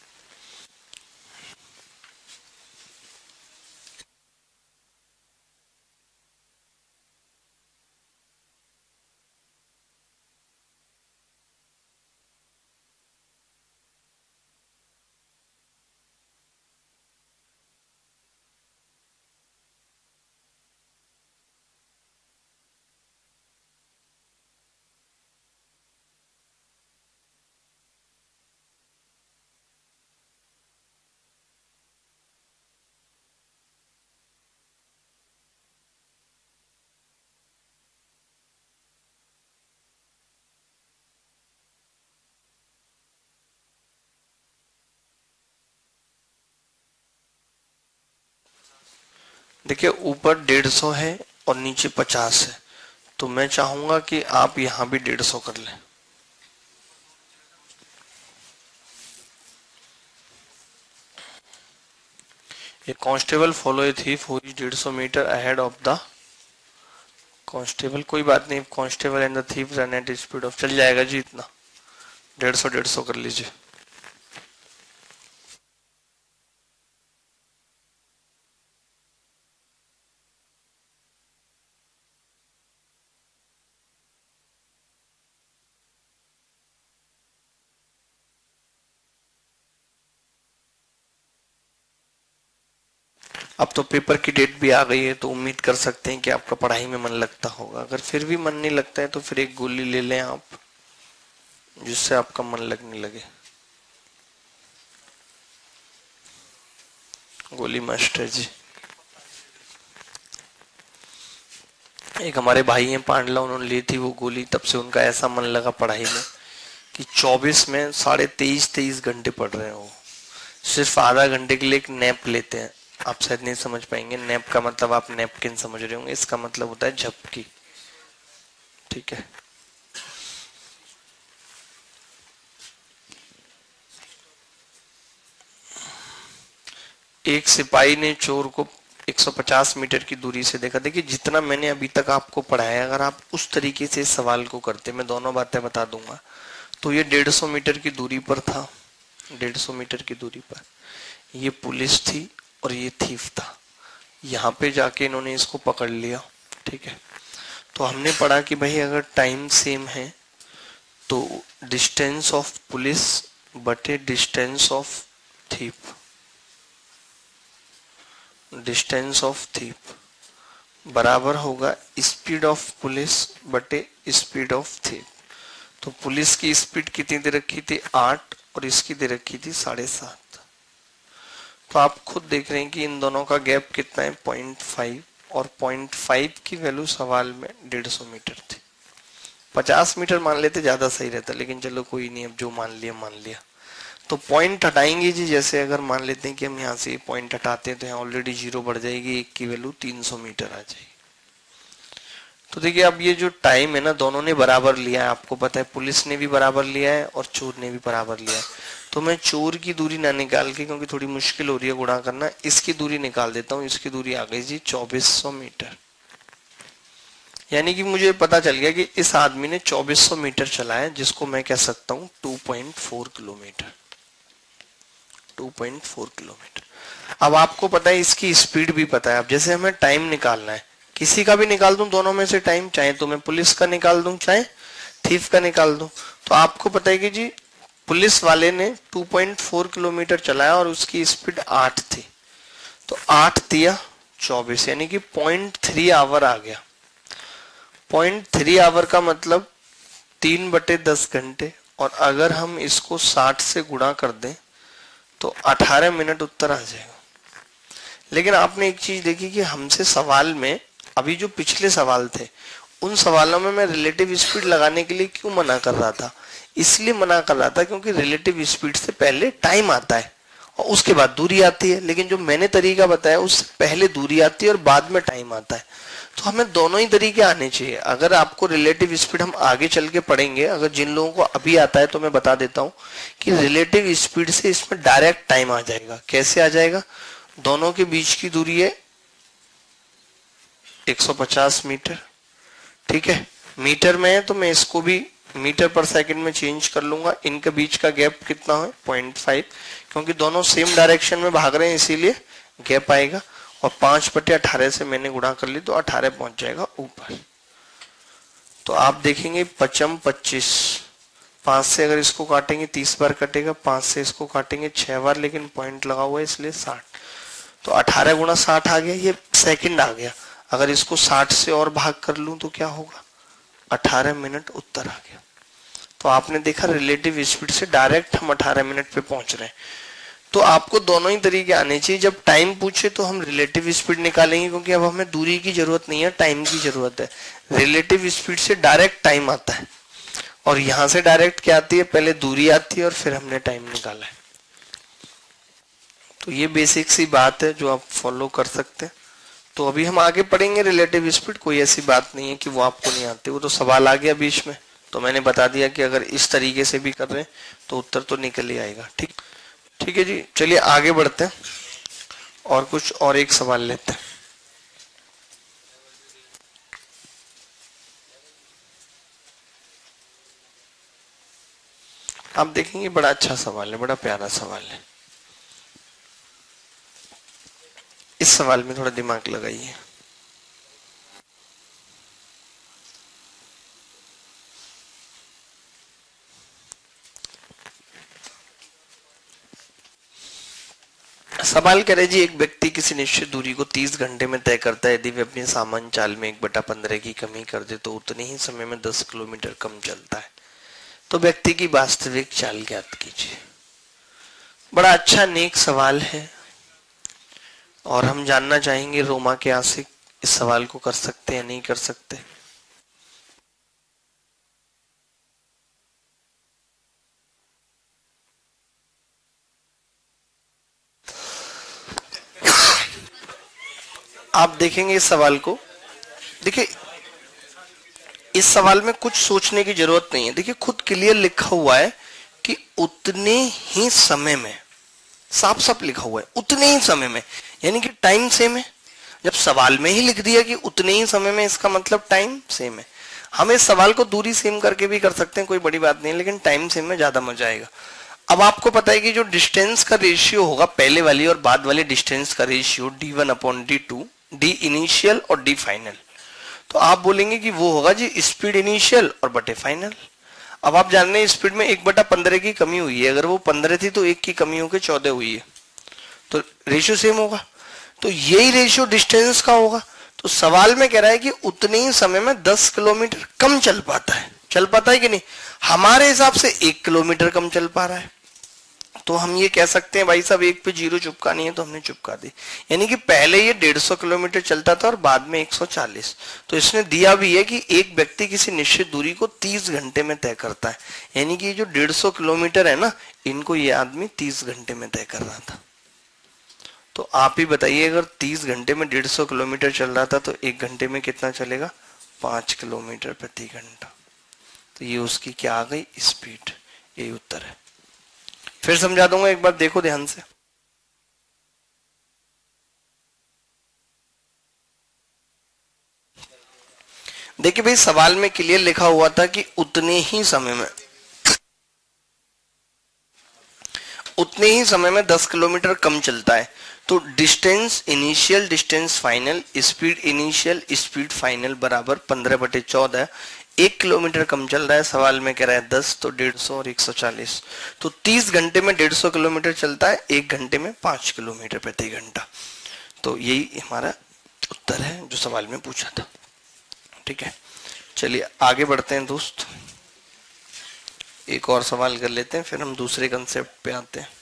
देखिए ऊपर 150 है और नीचे 50 है, तो मैं चाहूंगा कि आप यहां भी 150 कर लें। ये constable follow a thief who is 150 metre ahead of the constable. कोई बात नहीं, constable and the thief run at speed of, चल जाएगा जी इतना, 150 कर लीजिए। अब तो पेपर की डेट भी आ गई है, तो उम्मीद कर सकते हैं कि आपका पढ़ाई में मन लगता होगा। अगर फिर भी मन नहीं लगता है तो फिर एक गोली ले लें आप, जिससे आपका मन लगने लगे। गोली मस्ट है जी। एक हमारे भाई हैं पांडला, उन्होंने ली थी वो गोली, तब से उनका ऐसा मन लगा पढ़ाई में कि 24 में 23.5 घंटे पढ़ रहे हैं वो। सिर्फ आधा घंटे के लिए एक नैप लेते हैं। आप शायद नहीं समझ पाएंगे, नैप का मतलब आप नैपकिन समझ रहे होंगे, इसका मतलब होता है झपकी। ठीक है, एक सिपाही ने चोर को 150 मीटर की दूरी से देखा। देखिए जितना मैंने अभी तक आपको पढ़ाया, अगर आप उस तरीके से इस सवाल को करते, मैं दोनों बातें बता दूंगा, तो ये 150 मीटर की दूरी पर था, 150 मीटर की दूरी पर। ये पुलिस थी और ये थीफ था। यहाँ पे जाके इन्होंने इसको पकड़ लिया, ठीक है। तो हमने पढ़ा कि भाई अगर टाइम सेम है तो डिस्टेंस ऑफ पुलिस बटे distance of thief, distance of thief बराबर होगा स्पीड ऑफ पुलिस बटे स्पीड ऑफ थीफ। तो पुलिस की स्पीड कितनी दे रखी थी 8 और इसकी दे रखी थी 7.5। तो आप खुद देख रहे हैं कि इन दोनों का गैप कितना है 0.5 और 0.5 की वैल्यू सवाल में 150 मीटर थी। 50 मीटर मान लेते ज्यादा सही रहता, लेकिन चलो कोई नहीं, अब जो मान लिया मान लिया। तो पॉइंट हटाएंगे जी, जैसे अगर मान लेते हैं कि हम यहाँ से पॉइंट हटाते हैं तो यहाँ ऑलरेडी 0 बढ़ जाएगी, 1 की वैल्यू 300 मीटर आ जाएगी। तो देखिए अब ये जो टाइम है ना दोनों ने बराबर लिया है, आपको पता है पुलिस ने भी बराबर लिया है और चोर ने भी बराबर लिया है। तो मैं चोर की दूरी ना निकाल के, क्योंकि थोड़ी मुश्किल हो रही है गुणा करना, इसकी दूरी निकाल देता हूँ। इसकी दूरी आ गई जी 2400 मीटर। यानी कि मुझे पता चल गया कि इस आदमी ने 2400 मीटर चला है, जिसको मैं कह सकता हूँ 2.4 किलोमीटर। 2.4 किलोमीटर। अब आपको पता है इसकी स्पीड भी पता है। अब जैसे हमें टाइम निकालना है, किसी का भी निकाल दूं दोनों में से टाइम, चाहे तो मैं पुलिस का निकाल दूं चाहे थीफ का निकाल दूं, तो आपको पता है कि जी पुलिस वाले ने 2.4 किलोमीटर चलाया और उसकी स्पीड 8 थी। तो 8 दिया 24, यानी कि 0.3 आवर आ गया। 0.3 आवर का मतलब 3/10 घंटे, और अगर हम इसको 60 से गुणा कर दें तो 18 मिनट उत्तर आ जाएगा। लेकिन आपने एक चीज देखी कि हमसे सवाल में अभी जो पिछले सवाल थे उन सवालों में मैं रिलेटिव स्पीड लगाने के लिए क्यों मना कर रहा था? इसलिए मना कर रहा था क्योंकि रिलेटिव स्पीड से पहले टाइम आता है और उसके बाद दूरी आती है, लेकिन जो मैंने तरीका बताया उससे पहले दूरी आती है और बाद में टाइम आता है। तो हमें दोनों ही तरीके आने चाहिए। अगर आपको रिलेटिव स्पीड हम आगे चल के पढ़ेंगे, अगर जिन लोगों को अभी आता है तो मैं बता देता हूं कि रिलेटिव स्पीड से इसमें डायरेक्ट टाइम आ जाएगा। कैसे आ जाएगा? दोनों के बीच की दूरी है 150 मीटर, ठीक है। मीटर में है तो मैं इसको भी मीटर पर सेकंड में चेंज कर लूंगा। इनके बीच का गैप कितना है 0.5, क्योंकि दोनों सेम डायरेक्शन में भाग रहे हैं इसीलिए गैप आएगा। और 5/18 से मैंने गुणा कर ली तो 18 पहुंच जाएगा ऊपर। तो आप देखेंगे 5 25, 5 से अगर इसको काटेंगे 30 बार कटेगा, 5 से इसको काटेंगे 6 बार, लेकिन पॉइंट लगा हुआ है इसलिए 60। तो 18 गुणा 60 आ गया, ये सेकंड आ गया। अगर इसको 60 से और भाग कर लूं तो क्या होगा 18 मिनट उत्तर आ गया। तो आपने देखा रिलेटिव स्पीड से डायरेक्ट हम 18 मिनट पे पहुंच रहे हैं। तो आपको दोनों ही तरीके आने चाहिए। जब टाइम पूछे तो हम रिलेटिव स्पीड निकालेंगे, क्योंकि अब हमें दूरी की जरूरत नहीं है, टाइम की जरूरत है। रिलेटिव स्पीड से डायरेक्ट टाइम आता है और यहां से डायरेक्ट क्या आती है, पहले दूरी आती है और फिर हमने टाइम निकाला है। तो ये बेसिक सी बात है जो आप फॉलो कर सकते हैं। तो अभी हम आगे पढ़ेंगे रिलेटिव स्पीड। कोई ऐसी बात नहीं है कि वो आपको नहीं आती, वो तो सवाल आ गया बीच में तो मैंने बता दिया कि अगर इस तरीके से भी कर रहे हैं तो उत्तर तो निकल ही आएगा। ठीक है जी, चलिए आगे बढ़ते हैं और कुछ और एक सवाल लेते हैं। आप देखेंगे बड़ा अच्छा सवाल है, बड़ा प्यारा सवाल है। इस सवाल में थोड़ा दिमाग लगाइए। सवाल करे जी, एक व्यक्ति किसी निश्चित दूरी को 30 घंटे में तय करता है। यदि वे अपनी सामान्य चाल में 1/15 की कमी कर दे तो उतने ही समय में 10 किलोमीटर कम चलता है। तो व्यक्ति की वास्तविक चाल ज्ञात कीजिए। बड़ा अच्छा नेक सवाल है और हम जानना चाहेंगे रोमा के आशिक इस सवाल को कर सकते हैं नहीं कर सकते। आप देखेंगे इस सवाल को, देखिए इस सवाल में कुछ सोचने की जरूरत नहीं है। देखिए खुद क्लियर लिखा हुआ है कि उतने ही समय में, साफ साफ लिखा हुआ है उतने ही समय में, यानी कि टाइम सेम है। जब सवाल में ही लिख दिया कि उतने ही समय में, इसका मतलब टाइम सेम है। हम इस सवाल को दूरी सेम करके भी कर सकते हैं, कोई बड़ी बात नहीं है, लेकिन टाइम सेम में ज्यादा मजा आएगा। अब आपको पता है कि जो डिस्टेंस का रेशियो होगा पहले वाली और बाद वाले डिस्टेंस का ratio d1 upon d2, d initial और डी फाइनल, तो आप बोलेंगे कि वो होगा जी स्पीड इनिशियल और बटे फाइनल। अब आप जान रहे हैं स्पीड में 1/15 की कमी हुई है, अगर वो 15 थी तो 1 की कमी होकर 14 हुई है, तो रेशियो सेम होगा। तो यही रेशियो डिस्टेंस का होगा। तो सवाल में कह रहा है कि उतने ही समय में 10 किलोमीटर कम चल पाता है कि नहीं? हमारे हिसाब से 1 किलोमीटर कम चल पा रहा है, तो हम ये कह सकते हैं भाई साहब 1 पे 0 चिपकानी है तो हमने चिपका दी। यानी कि पहले ये 150 किलोमीटर चलता था और बाद में 140। तो इसने दिया भी है कि एक व्यक्ति किसी निश्चित दूरी को 30 घंटे में तय करता है, यानी कि जो 150 किलोमीटर है ना, इनको ये आदमी 30 घंटे में तय कर रहा था। तो आप ही बताइए, अगर 30 घंटे में 150 किलोमीटर चल रहा था तो 1 घंटे में कितना चलेगा? 5 किलोमीटर प्रति घंटा। तो ये उसकी क्या आ गई? स्पीड। यही उत्तर है। फिर समझा दूंगा, एक बार देखो ध्यान से। देखिए भाई, सवाल में क्लियर लिखा हुआ था कि उतने ही समय में 10 किलोमीटर कम चलता है। तो distance initial distance final, speed initial speed final बराबर 15/14। 1 किलोमीटर कम चल रहा है, सवाल में कह रहा है 10, तो 150 और 140। तो 30 घंटे में 150 किलोमीटर चलता है, 1 घंटे में 5 किलोमीटर प्रति घंटा। तो यही हमारा उत्तर है जो सवाल में पूछा था। ठीक है, चलिए आगे बढ़ते हैं दोस्त, एक और सवाल कर लेते हैं, फिर हम दूसरे कंसेप्ट पे आते हैं।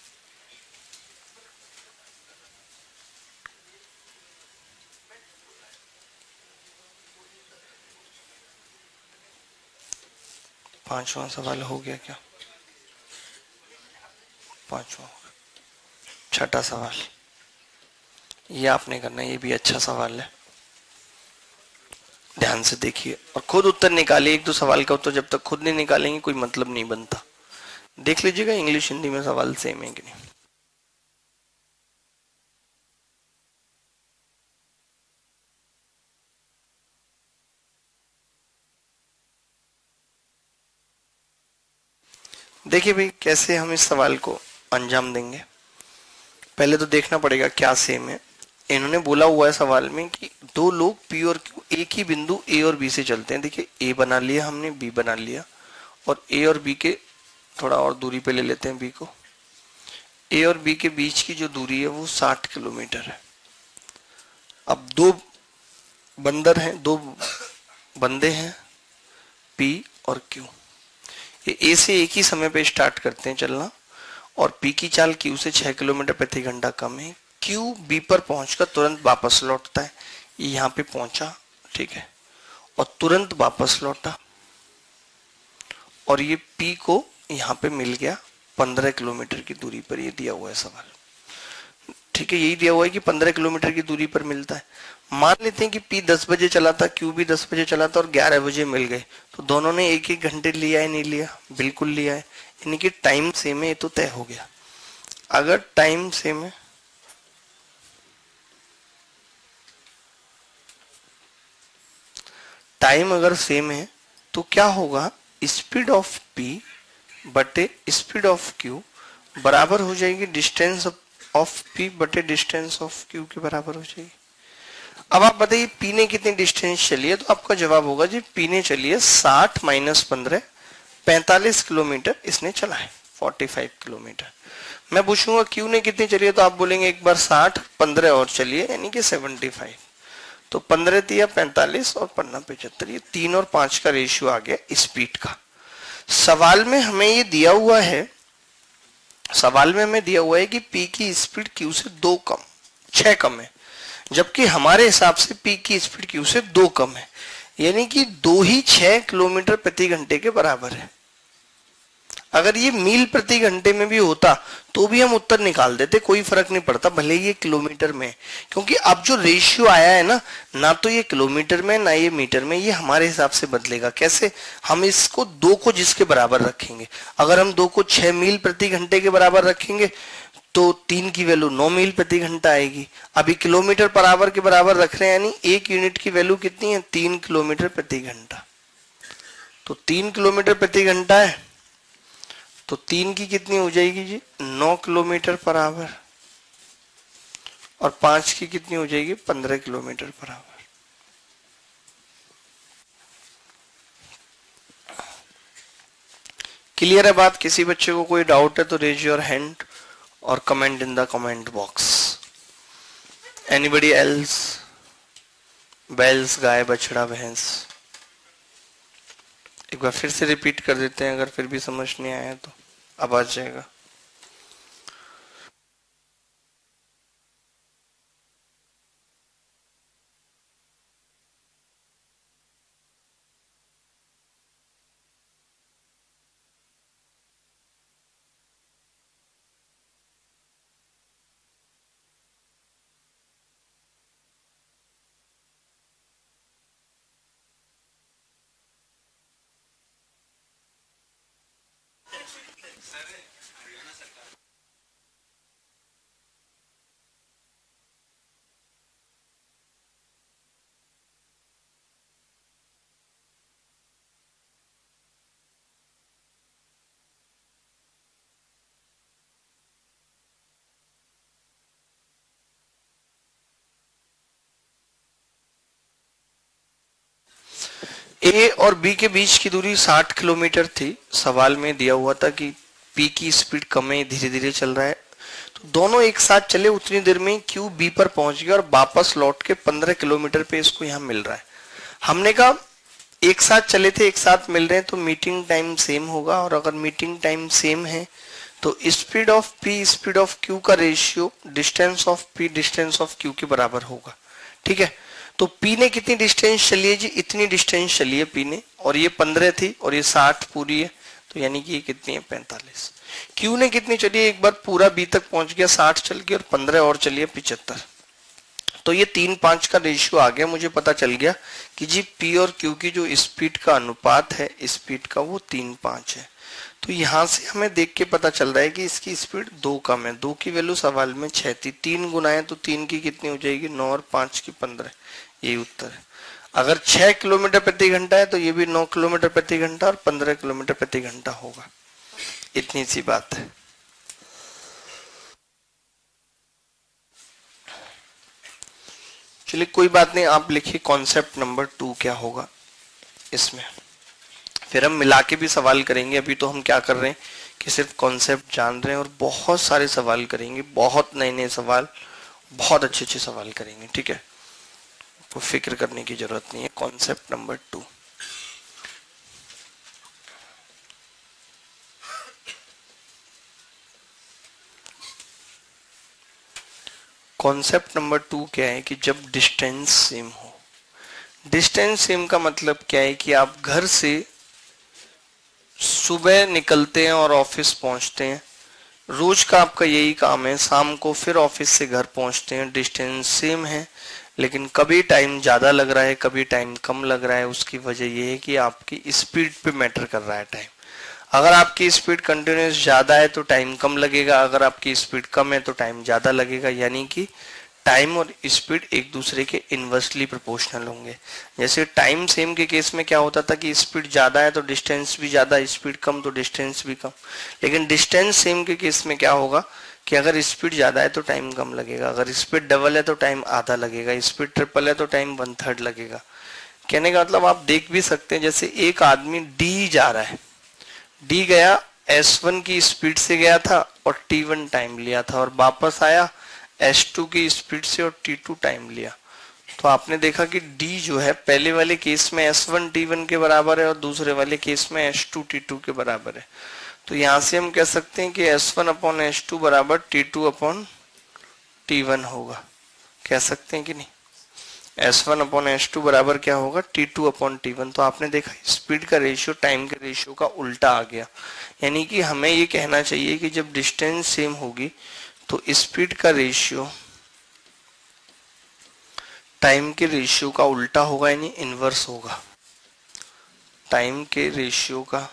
पांचवा सवाल हो गया क्या? पांचवा। छठा सवाल ये आपने करना है, ये भी अच्छा सवाल है, ध्यान से देखिए और खुद उत्तर निकालिए। एक दो सवाल का उत्तर जब तक खुद नहीं निकालेंगे कोई मतलब नहीं बनता। देख लीजिएगा इंग्लिश हिंदी में सवाल सेम है कि नहीं। देखिए भाई, कैसे हम इस सवाल को अंजाम देंगे, पहले तो देखना पड़ेगा क्या सेम है। इन्होंने बोला हुआ है सवाल में कि दो लोग पी और क्यू एक ही बिंदु ए और बी से चलते हैं। देखिए ए बना लिया हमने, बी बना लिया, और ए और बी के थोड़ा और दूरी पे ले लेते हैं बी को। ए और बी के बीच की जो दूरी है वो 60 किलोमीटर है। अब दो बंदे हैं पी और क्यू, ये ए से एक ही समय पे स्टार्ट करते हैं चलना, और पी की चाल क्यू से 6 किलोमीटर प्रति घंटा कम है। क्यू बी पर पहुंचकर तुरंत वापस लौटता है, ये यहाँ पे पहुंचा, ठीक है, और तुरंत वापस लौटा, और ये पी को यहाँ पे मिल गया 15 किलोमीटर की दूरी पर। ये दिया हुआ है सवाल, ठीक है, यही दिया हुआ है कि 15 किलोमीटर की दूरी पर मिलता है। मान लेते हैं कि पी 10 बजे चला था, क्यू भी 10 बजे चला था और 11 बजे मिल गए, तो दोनों ने एक एक घंटे लिया है, नहीं लिया? बिल्कुल लिया है, यानी कि टाइम सेम है, ये तो तय हो गया। अगर टाइम सेम है अगर सेम है तो क्या होगा? स्पीड ऑफ पी बटे स्पीड ऑफ क्यू बराबर हो जाएगी डिस्टेंस ऑफ पी बटे डिस्टेंस ऑफ क्यू के बराबर हो जाएगी। अब आप बताइए पी ने कितनी डिस्टेंस चली है, तो आपका जवाब होगा जी पी ने चली है 60 माइनस 15, 45 किलोमीटर इसने चला है, 45 किलोमीटर। मैं पूछूंगा क्यू ने कितनी चली है, तो आप बोलेंगे एक बार 60, 15 और चलिए, यानी कि 75। तो 15 दिया 45 और 15 75, ये 3 और 5 का रेशियो आ गया स्पीड का। सवाल में हमें ये दिया हुआ है, कि पी की स्पीड क्यू से 6 कम है, जबकि हमारे हिसाब से पी की स्पीड क्यू से 2 कम है, यानी कि 2 ही 6 किलोमीटर प्रति घंटे के बराबर है। अगर ये मील प्रति घंटे में भी होता तो भी हम उत्तर निकाल देते, कोई फर्क नहीं पड़ता, भले ये किलोमीटर में, क्योंकि अब जो रेशियो आया है ना तो ये किलोमीटर में ना ये मीटर में, ये हमारे हिसाब से बदलेगा। कैसे? हम इसको 2 को जिसके बराबर रखेंगे, अगर हम 2 को 6 मील प्रति घंटे के बराबर रखेंगे तो 3 की वैल्यू 9 मील प्रति घंटा आएगी। अभी किलोमीटर पर आवर के बराबर रख रहे हैं, यानी 1 यूनिट की वैल्यू कितनी है? 3 किलोमीटर प्रति घंटा। तो 3 किलोमीटर प्रति घंटा है, तो 3 की कितनी हो जाएगी जी, 9 किलोमीटर पर आवर, और 5 की कितनी हो जाएगी, 15 किलोमीटर पर आवर। क्लियर है बात? किसी बच्चे को कोई डाउट है तो रेज योर हैंड और comment in the comment box. Anybody else? बैल्स, गाय, बछड़ा, भैंस। एक बार फिर से रिपीट कर देते हैं, अगर फिर भी समझ नहीं आया तो अब आ जाएगा। ए और बी के बीच की दूरी 60 किलोमीटर थी। सवाल में दिया हुआ था कि पी की स्पीड कम है, धीरे धीरे चल रहा है, तो दोनों एक साथ चले उतनी देर में क्यू बी पर पहुंच गया और वापस लौट के 15 किलोमीटर पे इसको यहाँ मिल रहा है। हमने कहा एक साथ चले थे, एक साथ मिल रहे हैं, तो मीटिंग टाइम सेम होगा, और अगर मीटिंग टाइम सेम है तो speed of P speed of Q का ratio distance of P distance of Q के बराबर होगा। ठीक है, तो पी ने कितनी डिस्टेंस चली है जी, इतनी डिस्टेंस चली है पी ने, और ये 15 थी और ये 60 पूरी है, तो यानी कि ये कितनी है, 45। क्यू ने कितनी चली है, एक बार पूरा बी तक पहुंच गया 60 चल के, और 15 और चली है 75। तो ये 3-5 का रेशियो आ गया, मुझे पता चल गया कि जी पी और क्यू की जो स्पीड का अनुपात है स्पीड का वो 3-5 है। तो यहां से हमें देख के पता चल रहा है कि इसकी स्पीड 2 कम है। 2 की वैल्यू सवाल में 6 थी, 3 गुना है तो 3 की कितनी हो जाएगी, 9, और 5 की 15। यही उत्तर है। अगर 6 किलोमीटर प्रति घंटा है तो ये भी 9 किलोमीटर प्रति घंटा और 15 किलोमीटर प्रति घंटा होगा। इतनी सी बात है। चलिए कोई बात नहीं, आप लिखिए कॉन्सेप्ट नंबर 2 क्या होगा इसमें, फिर हम मिला के भी सवाल करेंगे। अभी तो हम क्या कर रहे हैं कि सिर्फ कॉन्सेप्ट जान रहे हैं, और बहुत सारे सवाल करेंगे, बहुत नए नए सवाल, बहुत अच्छे अच्छे सवाल करेंगे। ठीक है, तो फिक्र करने की जरूरत नहीं है। कॉन्सेप्ट नंबर 2, कॉन्सेप्ट नंबर 2 क्या है कि जब डिस्टेंस सेम हो। डिस्टेंस सेम का मतलब क्या है कि आप घर से सुबह निकलते हैं और ऑफिस पहुंचते हैं, रोज का आपका यही काम है, शाम को फिर ऑफिस से घर पहुंचते हैं, डिस्टेंस सेम है, लेकिन कभी टाइम ज्यादा लग रहा है, कभी टाइम कम लग रहा है। उसकी वजह यह है कि आपकी स्पीड पे मैटर कर रहा है टाइम। अगर आपकी स्पीड कंटिन्यूस ज्यादा है तो टाइम कम लगेगा, अगर आपकी स्पीड कम है तो टाइम ज्यादा लगेगा। यानी कि टाइम और स्पीड एक दूसरे के इनवर्सली प्रोपोर्शनल होंगे। जैसे टाइम सेम के केस में क्या होता था कि स्पीड ज्यादा है तो डिस्टेंस भी ज्यादा, स्पीड कम तो डिस्टेंस भी कम। लेकिन डिस्टेंस सेम के केस में क्या होगा कि अगर स्पीड ज्यादा है तो टाइम कम लगेगा, अगर स्पीड डबल है तो टाइम आधा लगेगा, स्पीड ट्रिपल है तो टाइम 1/3 लगेगा। कहने का मतलब आप देख भी सकते हैं, जैसे एक आदमी डी जा रहा है, डी गया S1 की स्पीड से गया था और T1 टाइम लिया था, और वापस आया S2 की स्पीड से और T2 टाइम लिया। तो आपने देखा कि D जो है पहले वाले केस में S1 T1 के बराबर है और दूसरे वाले केस में S2 T2 के बराबर है। तो यहां से हम कह सकते हैं कि S1 अपॉन S2 बराबर T2 अपॉन T1 होगा। कह सकते हैं कि नहीं? S1 अपॉन S2 बराबर क्या होगा, T2 अपॉन T1। तो आपने देखा स्पीड का रेशियो टाइम के रेशियो का उल्टा आ गया। यानी कि हमें ये कहना चाहिए कि जब डिस्टेंस सेम होगी तो स्पीड का रेशियो टाइम के रेशियो का उल्टा होगा, यानी इनवर्स होगा। टाइम के रेशियो का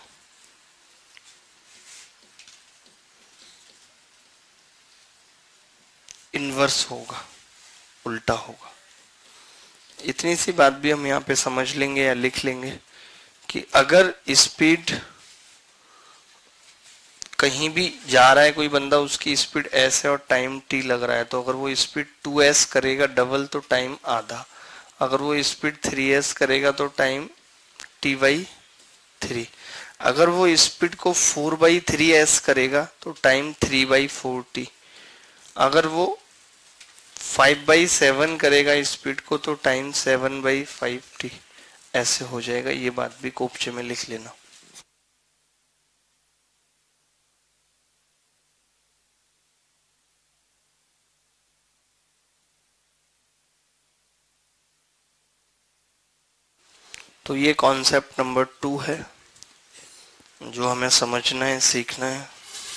इनवर्स होगा, उल्टा होगा। इतनी सी बात भी हम यहाँ पे समझ लेंगे या लिख लेंगे कि अगर स्पीड कहीं भी जा रहा है कोई बंदा, उसकी स्पीड s है और टाइम t लग रहा है, तो अगर वो स्पीड 2s करेगा डबल तो टाइम आधा, अगर वो स्पीड 3s करेगा तो टाइम t/3, अगर वो स्पीड को 4/3s करेगा तो टाइम 3/4t, अगर वो 5/7 करेगा स्पीड को तो टाइम 7/5t। ऐसे हो जाएगा। ये बात भी कोपचे में लिख लेना। तो ये कॉन्सेप्ट नंबर 2 है जो हमें समझना है, सीखना है।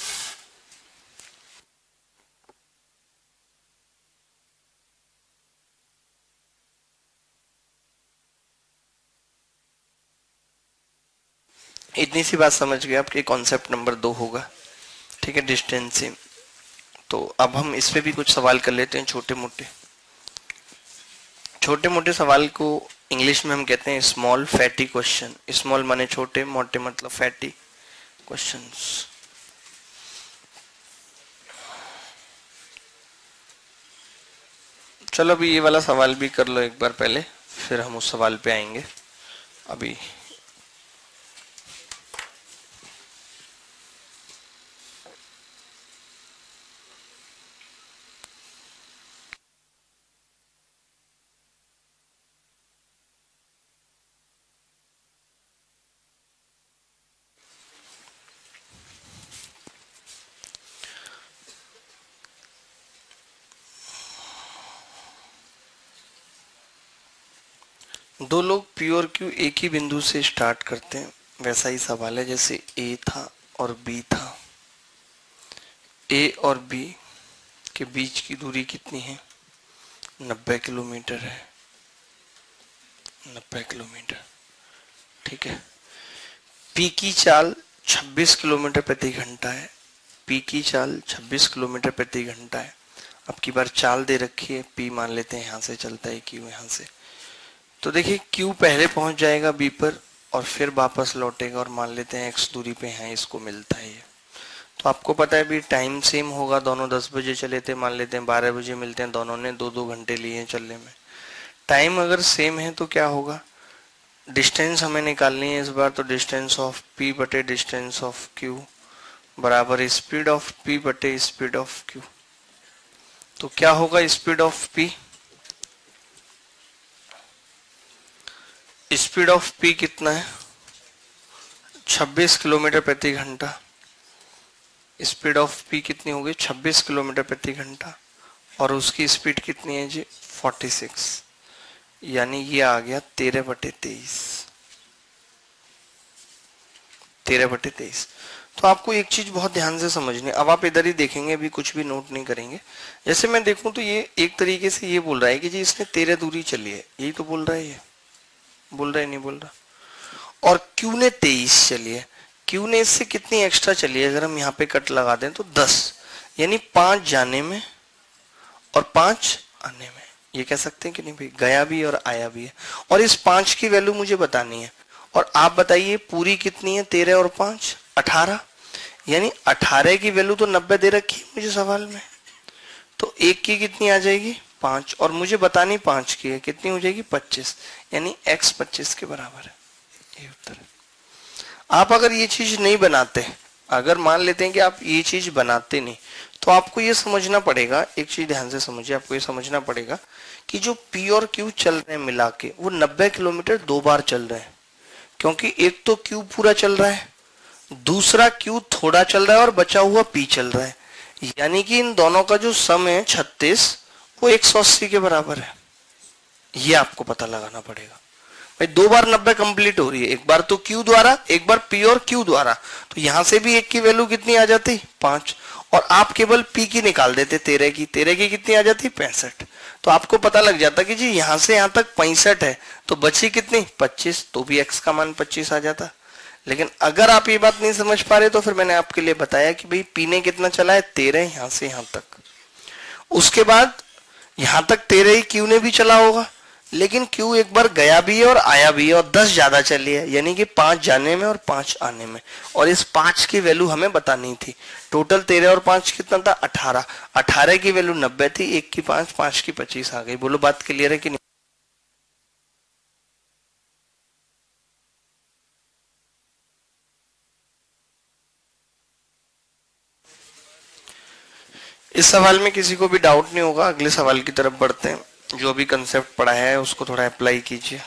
इतनी सी बात समझ गए आपके, कॉन्सेप्ट नंबर 2 होगा, ठीक है, डिस्टेंसिंग। तो अब हम इस पे भी कुछ सवाल कर लेते हैं, छोटे मोटे। छोटे मोटे सवाल को इंग्लिश में हम कहते हैं स्मॉल फैटी क्वेश्चन। स्मॉल माने छोटे, मोटे मतलब फैटी क्वेश्चंस। चलो अभी ये वाला सवाल भी कर लो एक बार पहले, फिर हम उस सवाल पे आएंगे। अभी दो लोग पी और क्यू एक ही बिंदु से स्टार्ट करते हैं, वैसा ही सवाल है जैसे ए था और बी था। ए और बी के बीच की दूरी कितनी है? 90 किलोमीटर है। 90 किलोमीटर, ठीक है। पी की चाल 26 किलोमीटर प्रति घंटा है। पी की चाल 26 किलोमीटर प्रति घंटा है। अब की बार चाल दे रखी है, पी मान लेते हैं यहाँ से चलता है, क्यू यहाँ से। तो देखिए क्यू पहले पहुंच जाएगा बी पर और फिर वापस लौटेगा, और मान लेते हैं एक्स दूरी पे है, इसको मिलता है ये। तो आपको पता है भी टाइम सेम होगा, दोनों 10 बजे चले थे, मान लेते हैं 12 बजे मिलते हैं, दोनों ने 2-2 घंटे लिए हैं चलने में। टाइम अगर सेम है तो क्या होगा, डिस्टेंस हमें निकालनी है इस बार, तो डिस्टेंस ऑफ पी बटे डिस्टेंस ऑफ क्यू बराबर स्पीड ऑफ पी बटे स्पीड ऑफ क्यू। तो क्या होगा speed of P? Speed of P कितना है? 26 किलोमीटर प्रति घंटा। स्पीड ऑफ पी कितनी होगी? 26 किलोमीटर प्रति घंटा। और उसकी स्पीड कितनी है जी? 46, यानी ये आ गया 13/23। 13/23। तो आपको एक चीज बहुत ध्यान से समझनी, अब आप इधर ही देखेंगे, अभी कुछ भी नोट नहीं करेंगे। जैसे मैं देखूं तो ये एक तरीके से ये बोल रहा है कि जी इसने 13 दूरी चली है, यही तो बोल रहा है, ये बोल रहा है नहीं बोल रहा। और क्यू ने 23 चली है। क्यू ने इससे कितनी एक्स्ट्रा चली है, अगर हम यहाँ पे कट लगा दें तो 10, यानी 5 जाने में और 5 आने में। ये कह सकते हैं कि नहीं भाई, गया भी और आया भी है। और इस 5 की वैल्यू मुझे बतानी है। और आप बताइए पूरी कितनी है? 13 और 5 18, यानी 18 की वैल्यू तो 90 दे रखी है मुझे सवाल में। तो एक की कितनी आ जाएगी? 5, और मुझे बतानी 5 की है, कितनी हो जाएगी? 25, यानी x 25 के बराबर है। ये उत्तर है। आप अगर ये चीज नहीं बनाते, अगर मान लेते हैं कि आप ये चीज बनाते नहीं, तो आपको ये समझना पड़ेगा, एक चीज ध्यान से समझिए, आपको ये समझना पड़ेगा कि जो P और Q चल रहे हैं मिला के, वो 90 किलोमीटर 2 बार चल रहे हैं। क्योंकि एक तो Q पूरा चल रहा है, दूसरा Q थोड़ा चल रहा है और बचा हुआ P चल रहा है, यानी कि इन दोनों का जो सम है 36, वो 180 के बराबर है। ये आपको पता लगाना पड़ेगा भाई। 2 बार 90 कंप्लीट हो रही है, एक बार तो Q द्वारा, एक बार P और Q द्वारा। तो यहां से भी एक की वैल्यू कितनी आ जाती? 5, और आप केवल P की निकाल देते 13 की। 13 की कितनी आ जाती? 65। तो आपको पता लग जाता कि जी यहां से यहां तक 65 है, तो बची कितनी? 25, तो भी x का मान 25 आ जाता। लेकिन अगर आप ये बात नहीं समझ पा रहे, तो फिर मैंने आपके लिए बताया कि भाई P ने कितना चला है? 13, यहां से यहां तक। उसके बाद यहां तक 13 ही Q ने भी चला होगा, लेकिन Q एक बार गया भी है और आया भी है और 10 ज्यादा चली है, यानी कि 5 जाने में और 5 आने में, और इस 5 की वैल्यू हमें बतानी थी। टोटल 13 और 5 कितना था? 18। 18 की वैल्यू 90 थी, 1 की 5, 5 की 25 आ गई। बोलो बात क्लियर है कि नहीं? इस सवाल में किसी को भी डाउट नहीं होगा। अगले सवाल की तरफ बढ़ते हैं। जो भी कंसेप्ट पढ़ा है उसको थोड़ा अप्लाई कीजिए।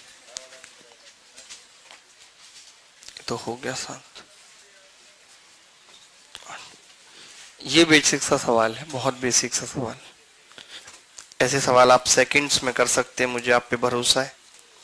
तो हो गया साथ। ये बेसिक सा सवाल है, बहुत बेसिक सा सवाल। ऐसे सवाल आप सेकंड्स में कर सकते हैं, मुझे आप पे भरोसा है।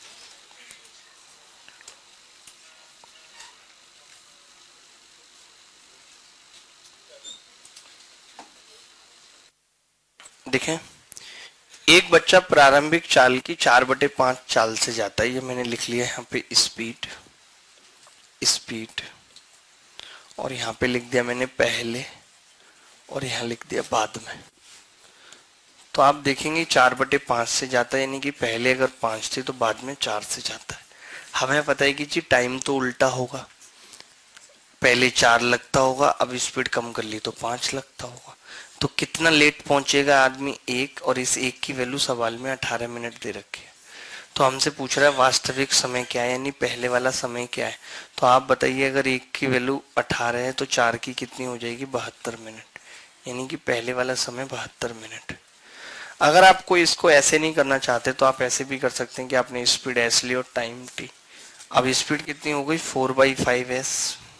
देखें, एक बच्चा प्रारंभिक चाल की 4/5 चाल से जाता है। ये मैंने लिख लिया यहाँ पे स्पीड, स्पीड, और यहाँ पे लिख दिया मैंने पहले, और यहाँ लिख दिया बाद में। तो आप देखेंगे 4/5 से जाता है, यानी कि पहले अगर 5 थी तो बाद में 4 से जाता है। हमें पता है कि जी टाइम तो उल्टा होगा, पहले 4 लगता होगा, अब स्पीड कम कर ली तो 5 लगता होगा। तो कितना लेट पहुंचेगा आदमी? 1, और इस 1 की वैल्यू सवाल में 18 मिनट दे रखी है। तो हमसे पूछ रहा है वास्तविक समय क्या है, यानी पहले वाला समय क्या है। तो आप बताइए, अगर 1 की वैल्यू 18 है तो 4 की कितनी हो जाएगी? 72 मिनट, यानी कि पहले वाला समय 72 मिनट। अगर आपको इसको ऐसे नहीं करना चाहते तो आप ऐसे भी कर सकते हैं कि आपने स्पीड एस ली और टाइम टी। अब स्पीड कितनी हो गई? 4/5s,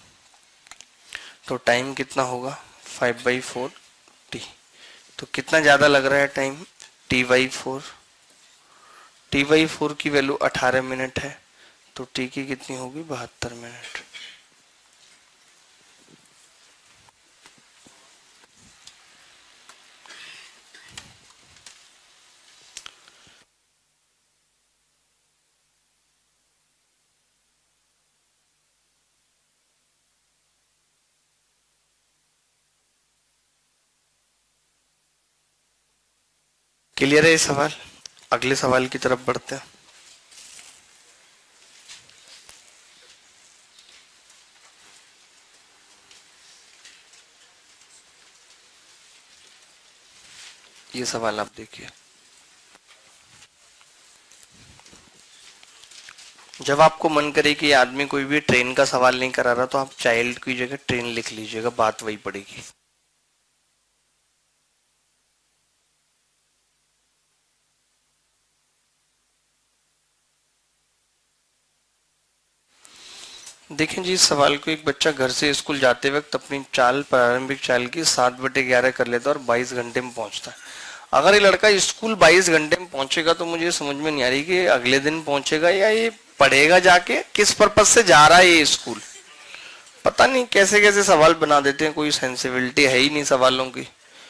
तो टाइम कितना होगा? 5/4 टी। तो कितना ज्यादा लग रहा है टाइम? T/4। T/4 की वैल्यू 18 मिनट है, तो टी की कितनी होगी? 72 मिनट। क्लियर है ये सवाल? अगले सवाल की तरफ बढ़ते हैं। ये सवाल आप देखिए। जब आपको मन करे कि आदमी कोई भी ट्रेन का सवाल नहीं करा रहा, तो आप चाइल्ड की जगह ट्रेन लिख लीजिएगा, बात वही पड़ेगी। देखें जी, इस सवाल को, एक बच्चा घर से स्कूल जाते वक्त अपनी चाल, प्रारंभिक चाल की 7/11 कर लेता है और 22 घंटे में पहुंचता है। अगर ये लड़का स्कूल 22 घंटे में पहुंचेगा तो मुझे समझ में नहीं आ रही कि अगले दिन पहुंचेगा या ये पढ़ेगा जाके, किस पर्पज से जा रहा है ये स्कूल। पता नहीं कैसे कैसे सवाल बना देते हैं, कोई सेंसिबिलिटी है ही नहीं सवालों की।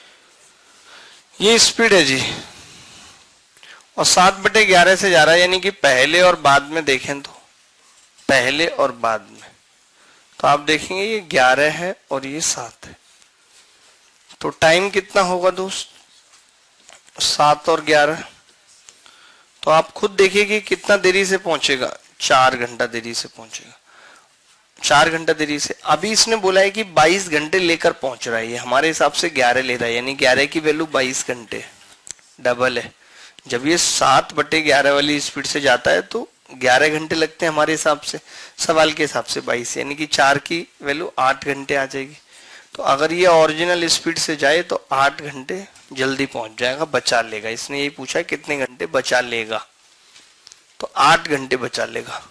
ये स्पीड है जी, और 7/11 से जा रहा है, यानी कि पहले और बाद में देखें तो, पहले और बाद में, तो आप देखेंगे ये 11 है और ये 7 है। तो टाइम कितना होगा दोस्त? 7 और 11। तो आप खुद देखिए कि कितना देरी से पहुंचेगा। 4 घंटा देरी से पहुंचेगा, 4 घंटा देरी से। अभी इसने बोला है कि 22 घंटे लेकर पहुंच रहा है, ये हमारे हिसाब से 11 ले रहा है, यानी 11 की वैल्यू 22 घंटे डबल है। जब ये 7/11 वाली स्पीड से जाता है तो 11 घंटे लगते हैं हमारे हिसाब से, सवाल के हिसाब से 22, यानी कि 4 की वैल्यू 8 घंटे आ जाएगी। तो अगर ये ओरिजिनल स्पीड से जाए तो 8 घंटे जल्दी पहुंच जाएगा, बचा लेगा। इसने यही पूछा कितने घंटे बचा लेगा, तो 8 घंटे बचा लेगा।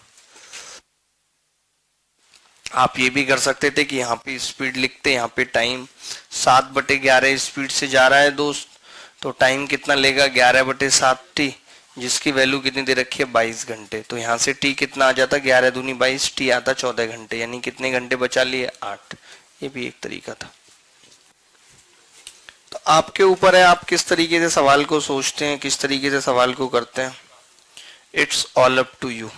आप ये भी कर सकते थे कि यहाँ पे स्पीड लिखते, यहाँ पे टाइम। 7/11 स्पीड से जा रहा है दोस्त, तो टाइम कितना लेगा? 11/7 टी, जिसकी वैल्यू कितनी दे रखी है? 22 घंटे। तो यहाँ से टी कितना आ जाता? 11 दूनी 22, टी आता 14 घंटे, यानी कितने घंटे बचा लिए? 8। ये भी एक तरीका था। तो आपके ऊपर है, आप किस तरीके से सवाल को सोचते हैं, किस तरीके से सवाल को करते हैं। It's all up to you,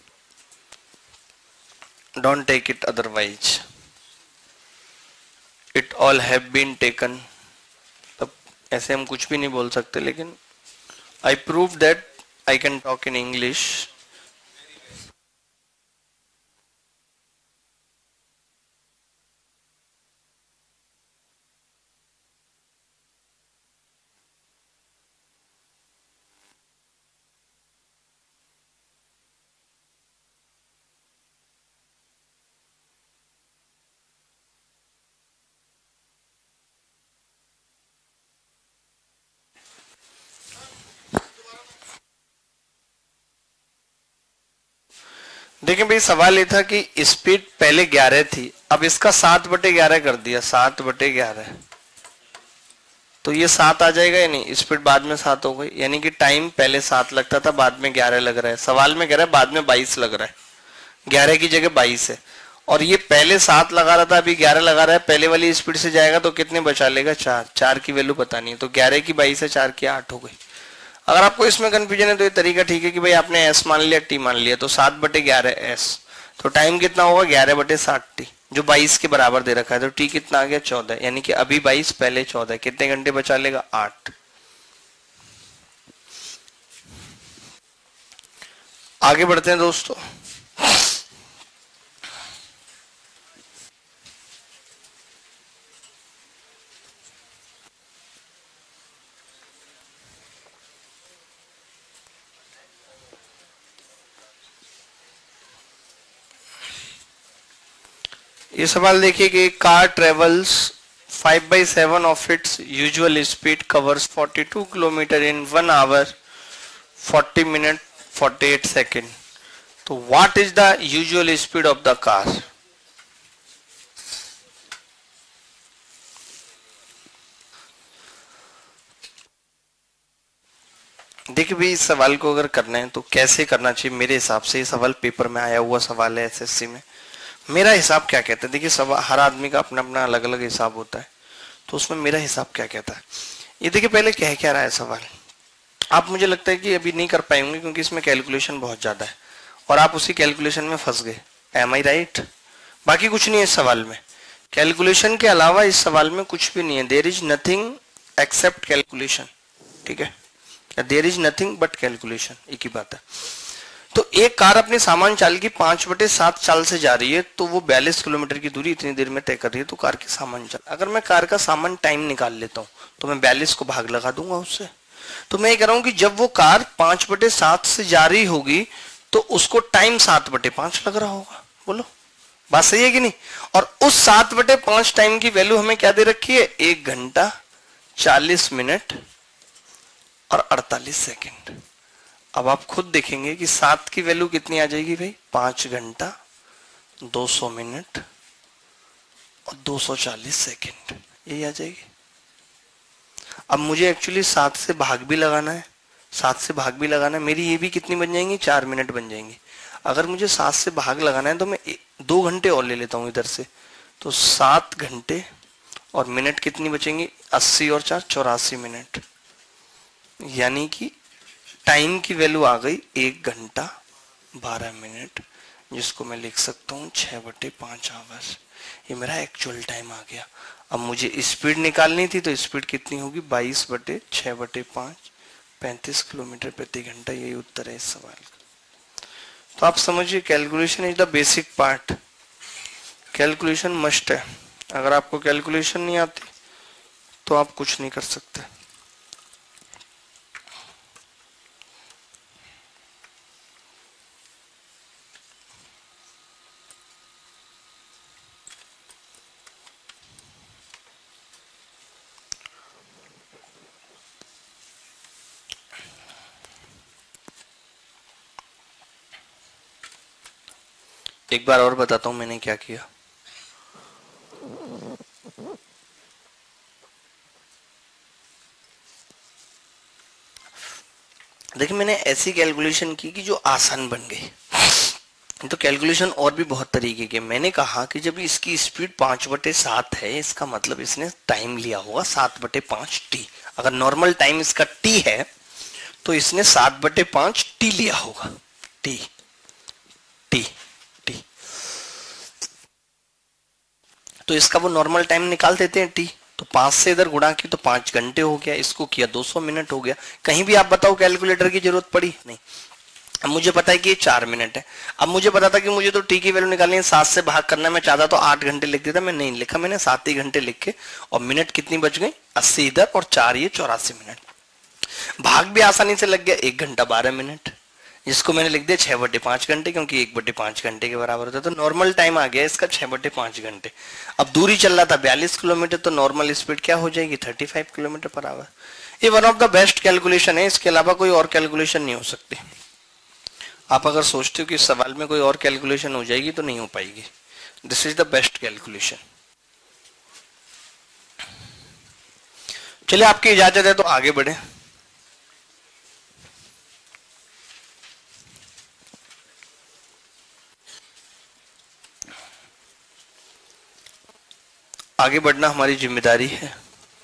don't take it otherwise, it all have been taken. तब ऐसे हम कुछ भी नहीं बोल सकते, लेकिन I prove that I can talk in English. देखिए भाई, सवाल ये था कि स्पीड पहले 11 थी, अब इसका 7/11 कर दिया, 7/11, तो ये 7 आ जाएगा या नहीं? स्पीड बाद में 7 हो गई, यानी कि टाइम पहले 7 लगता था, बाद में 11 लग रहा है। सवाल में कह रहा है बाद में 22 लग रहा है, 11 की जगह 22 है। और ये पहले 7 लगा रहा था, अभी 11 लगा रहा है। पहले वाली स्पीड से जाएगा तो कितने बचा लेगा? 4। 4 की वैल्यू पता नहीं है, तो 11 की 22 है, 4 की 8 हो गई। अगर आपको इसमें कंफ्यूजन है तो ये तरीका ठीक है कि भाई आपने एस मान लिया, टी मान लिया, तो 7/11 एस, तो टाइम कितना होगा? 11/60 टी, जो 22 के बराबर दे रखा है। तो टी कितना आ गया? 14, यानी कि अभी 22 पहले 14, कितने घंटे बचा लेगा? 8। आगे बढ़ते हैं दोस्तों। ये सवाल देखिए कि car travels 5/7 of its usual speed, covers 42 kilometre in 1 hour 40 minute 48 second. तो what is the usual speed of the car? देखिए भाई, इस सवाल को अगर करना है तो कैसे करना चाहिए मेरे हिसाब से, ये सवाल पेपर में आया हुआ सवाल है एसएससी में। मेरा हिसाब क्या कहता है? देखिए, सवाल हर आदमी का अपना अपना अलग अलग हिसाब होता है, तो उसमें मेरा हिसाब क्या कहता है ये देखिए। पहले कह क्या रहा है सवाल, आप मुझे लगता है कि अभी नहीं कर पाएंगे क्योंकि इसमें कैलकुलेशन बहुत ज्यादा है और आप उसी कैलकुलेशन में फंस गए। Am I right? बाकी कुछ नहीं है इस सवाल में, कैलकुलेशन के अलावा इस सवाल में कुछ भी नहीं है। There is nothing except calculation, ठीक है? There is nothing but calculation, एक ही बात है। तो एक कार अपने सामान चाल की 5/7 चाल से जा रही है, तो वो 42 किलोमीटर की दूरी इतनी देर में तय कर रही है। तो कार की सामान चाल, अगर मैं कार का सामान टाइम निकाल लेता हूं तो मैं 42 को भाग लगा दूंगा उससे। तो मैं ये कह रहा हूं कि जब वो कार 5/7 से जा रही होगी तो उसको टाइम 7/5 लग रहा होगा। बोलो, बात सही है कि नहीं? और उस 7/5 टाइम की वैल्यू हमें क्या दे रखी है? 1 घंटा 40 मिनट और 48 सेकेंड। अब आप खुद देखेंगे कि 7 की वैल्यू कितनी आ जाएगी भाई? 5 घंटा 200 मिनट और 240 सेकेंड, यही आ जाएगी। अब मुझे एक्चुअली 7 से भाग भी लगाना है, 7 से भाग भी लगाना है। मेरी ये भी कितनी बन जाएंगी? 4 मिनट बन जाएंगी। अगर मुझे 7 से भाग लगाना है तो मैं 2 घंटे और ले लेता हूं इधर से, तो 7 घंटे और मिनट कितनी बचेंगी? 80 और 4 84 मिनट, यानी कि टाइम की वैल्यू आ गई 1 घंटा 12 मिनट, जिसको मैं लिख सकता हूं 6/5 आवर्स। ये मेरा एक्चुअल टाइम आ गया। अब मुझे स्पीड निकालनी थी, तो स्पीड कितनी होगी? 22/6/5, 35 किलोमीटर प्रति घंटा। यही उत्तर है इस सवाल का। तो आप समझिए, calculation is the basic part. Calculation must है। अगर आपको कैलकुलेशन नहीं आती तो आप कुछ नहीं कर सकते। एक बार और बताता हूं मैंने क्या किया। देखिए, मैंने ऐसी कैलकुलेशन की कि जो आसान बन गई। तो कैलकुलेशन और भी बहुत तरीके के। मैंने कहा कि जब इसकी स्पीड 5/7 है, इसका मतलब इसने टाइम लिया होगा 7/5 टी। अगर नॉर्मल टाइम इसका टी है तो इसने 7/5 टी लिया होगा। टी टी तो इसका वो नॉर्मल टाइम निकाल देते हैं टी, तो 5 से इधर गुणा की तो 5 घंटे हो गया, इसको किया 200 मिनट हो गया। कहीं भी आप बताओ कैलकुलेटर की जरूरत पड़ी नहीं। अब मुझे पता है कि ये 4 मिनट है। अब मुझे पता था कि मुझे तो टी की वैल्यू निकालनी है, 7 से भाग करना है। मैं चाहता तो 8 घंटे लिख देता, मैं नहीं लिखा, मैंने 7 ही घंटे लिख के, और मिनट कितनी बच गई 80 इधर और 4 ये 84 मिनट। भाग भी आसानी से लग गया, 1 घंटा 12 मिनट, जिसको मैंने लिख दिया 6/5 घंटे, क्योंकि 1/5 घंटे के बराबर होता है। तो नॉर्मल टाइम आ गया इसका 6/5 घंटे। अब दूरी चल रहा था 42 किलोमीटर, तो नॉर्मल स्पीड क्या हो जाएगी 35 किलोमीटर पर आवर। ये one of the best calculation है, इसके अलावा कोई और कैलकुलेशन नहीं हो सकती। आप अगर सोचते हो कि इस सवाल में कोई और कैलकुलेशन हो जाएगी तो नहीं हो पाएगी। This is the best calculation. चलिए आपकी इजाजत है तो आगे बढ़े। आगे बढ़ना हमारी जिम्मेदारी है।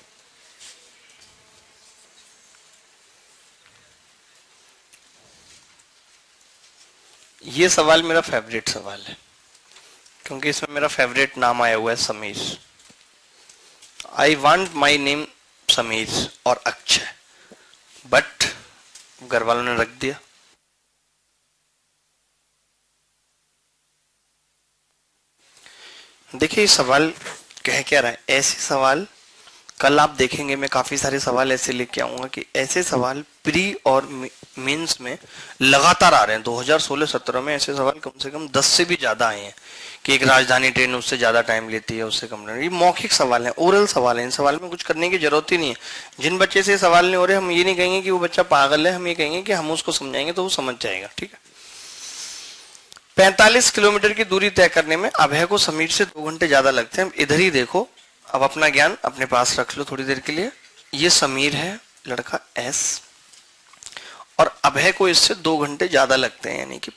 ये सवाल मेरा फेवरेट सवाल है, क्योंकि इसमें मेरा फेवरेट नाम आया हुआ है Sameer. I want my name Sameer और अक्षय, बट घर वालों ने रख दिया। देखिए सवाल कह क्या रहा है, ऐसे सवाल कल आप देखेंगे, मैं काफी सारे सवाल ऐसे लेके आऊंगा कि ऐसे सवाल प्री और मेंस में लगातार आ रहे हैं। 2016-17 में ऐसे सवाल कम से कम 10 से भी ज्यादा आए हैं कि एक राजधानी ट्रेन उससे ज्यादा टाइम लेती है, उससे कम। ये मौखिक सवाल है, ओरल सवाल है, इन सवाल में कुछ करने की जरूरत ही नहीं है। जिन बच्चे से सवाल नहीं हो रहे, हम ये नहीं कहेंगे कि वो बच्चा पागल है, हम ये कहेंगे कि हम उसको समझाएंगे तो वो समझ जाएगा। ठीक है। 45 किलोमीटर की दूरी तय करने में अभय को समीर से 2 घंटे ज्यादा लगते हैं। इधर ही देखो, अब अपना ज्ञान अपने पास रख लो थोड़ी देर के लिए। ये समीर है, लड़का एस, और अभय को इससे 2 घंटे ज्यादा लगते हैं, यानी कि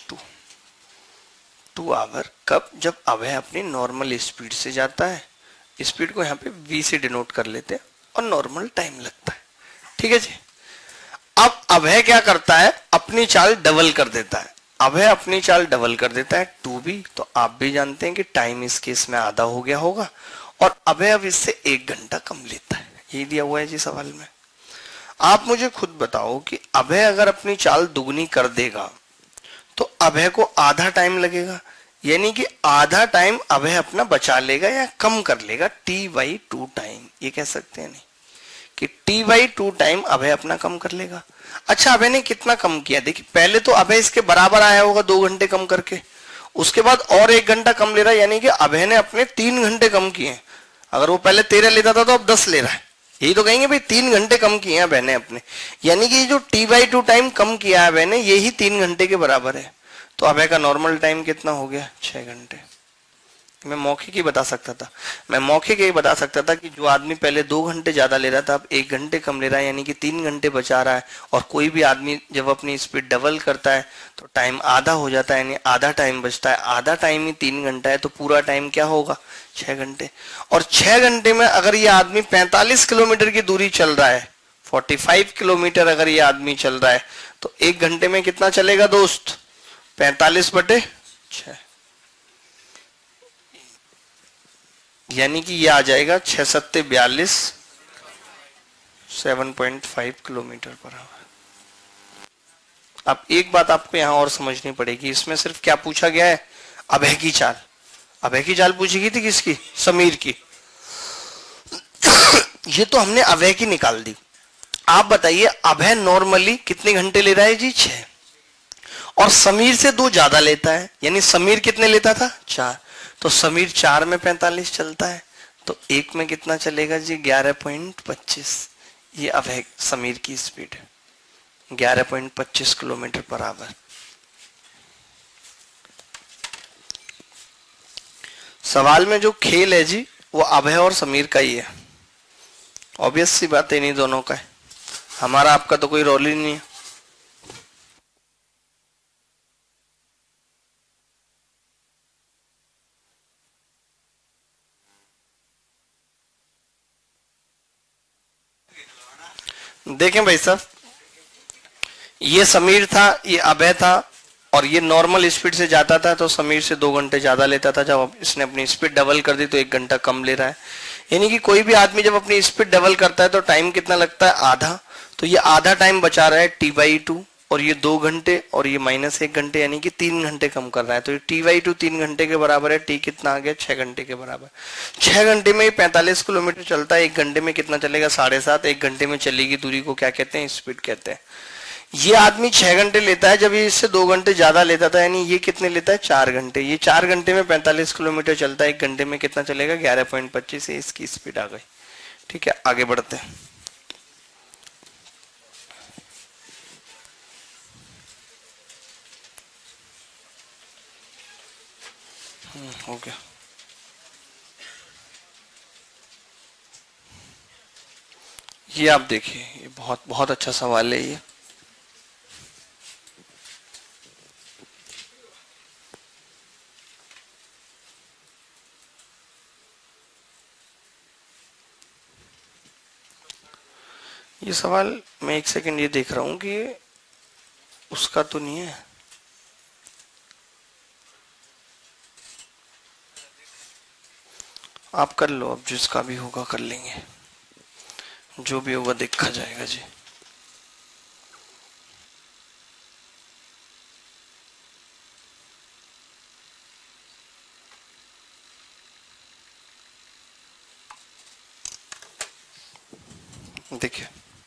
+2 आवर। कब? जब अभय अपनी नॉर्मल स्पीड से जाता है। स्पीड को यहाँ पे v से डिनोट कर लेते हैं और नॉर्मल टाइम लगता है। ठीक है जी। अब अभय क्या करता है, अपनी चाल डबल कर देता है। अभय अपनी चाल डबल कर देता है 2b, तो आप भी जानते हैं कि टाइम इस केस में आधा हो गया होगा, और अभय अब इससे 1 घंटा कम लेता है। यही दिया हुआ है जी सवाल में। आप मुझे खुद बताओ कि अभय अगर अपनी चाल दुगनी कर देगा तो अभय को आधा टाइम लगेगा, यानी कि आधा टाइम अभय अपना बचा लेगा या कम कर लेगा, t/2 टाइम। ये कह सकते हैं नहीं कि t/2 टाइम अभय अपना कम कर लेगा। अच्छा, अभय ने कितना कम किया? देखिए, पहले तो अभय इसके बराबर आया होगा 2 घंटे कम करके, उसके बाद और 1 घंटा कम ले रहा है, यानी कि अभय ने अपने 3 घंटे कम किए। अगर वो पहले 13 लेता था तो अब 10 ले रहा है। यही तो कहेंगे भाई, 3 घंटे कम किए हैं अभय ने अपने, यानी कि जो t/2 टाइम कम किया है अभय ने, यही 3 घंटे के बराबर है। तो अभय का नॉर्मल टाइम कितना हो गया? 6 घंटे। मैं मौखिक ही बता सकता था, मैं मौखिक यही बता सकता था कि जो आदमी पहले 2 घंटे ज्यादा ले रहा था अब 1 घंटे कम ले रहा है, यानी कि 3 घंटे बचा रहा है। और कोई भी आदमी जब अपनी स्पीड डबल करता है तो टाइम आधा हो जाता है, यानी आधा टाइम बचता है। आधा टाइम ही 3 घंटा है, तो पूरा टाइम क्या होगा? 6 घंटे। और 6 घंटे में अगर ये आदमी 45 किलोमीटर की दूरी चल रहा है, 45 किलोमीटर अगर ये आदमी चल रहा है, तो 1 घंटे में कितना चलेगा दोस्त? 45/6, यानी कि ये आ जाएगा 6×7 = 42, 7.5 किलोमीटर पर आवर। अब एक बात आपको यहां और समझनी पड़ेगी, इसमें सिर्फ क्या पूछा गया है? अभय की चाल। अभय की चाल पूछी गई थी किसकी? समीर की। ये तो हमने अभय की निकाल दी। आप बताइए, अभय नॉर्मली कितने घंटे ले रहा है जी? 6, और समीर से 2 ज्यादा लेता है, यानी समीर कितने लेता था? 4। तो समीर 4 में 45 चलता है, तो 1 में कितना चलेगा जी? 11.25। ये अभय समीर की स्पीड है, 11.25 किलोमीटर पर आवर। सवाल में जो खेल है जी, वो अभय और समीर का ही है। ऑब्वियस सी बात है, इन्हीं दोनों का है, हमारा आपका तो कोई रोल ही नहीं है। देखें भाई साहब, ये समीर था, ये अभय था, और ये नॉर्मल स्पीड से जाता था तो समीर से 2 घंटे ज्यादा लेता था। जब इसने अपनी स्पीड डबल कर दी तो 1 घंटा कम ले रहा है, यानी कि कोई भी आदमी जब अपनी स्पीड डबल करता है तो टाइम कितना लगता है, आधा। तो ये आधा टाइम बचा रहा है t/2, और ये 2 घंटे और ये -1 घंटे, यानी कि 3 घंटे कम कर रहा है। तो ये t/2 3 घंटे के बराबर है, t कितना आ गया, 6 घंटे के बराबर। 6 घंटे में 45 किलोमीटर चलता है, 1 घंटे में कितना चलेगा, 7.5। 1 घंटे में चलेगी दूरी को क्या कहते हैं, स्पीड कहते हैं। ये आदमी 6 घंटे लेता है, जब ये इससे 2 घंटे ज्यादा लेता था, यानी ये कितने लेता है, 4 घंटे। ये 4 घंटे में 45 किलोमीटर चलता है, 1 घंटे में कितना चलेगा, 11.25 से इसकी स्पीड आ गई। ठीक है, आगे बढ़ते हैं। हो गया। ये आप देखिए, ये बहुत बहुत अच्छा सवाल है ये सवाल मैं 1 सेकंड ये देख रहा हूं कि ये उसका तो नहीं है। आप कर लो, अब जिसका भी होगा कर लेंगे, जो भी होगा देखा जाएगा जी। देखिए,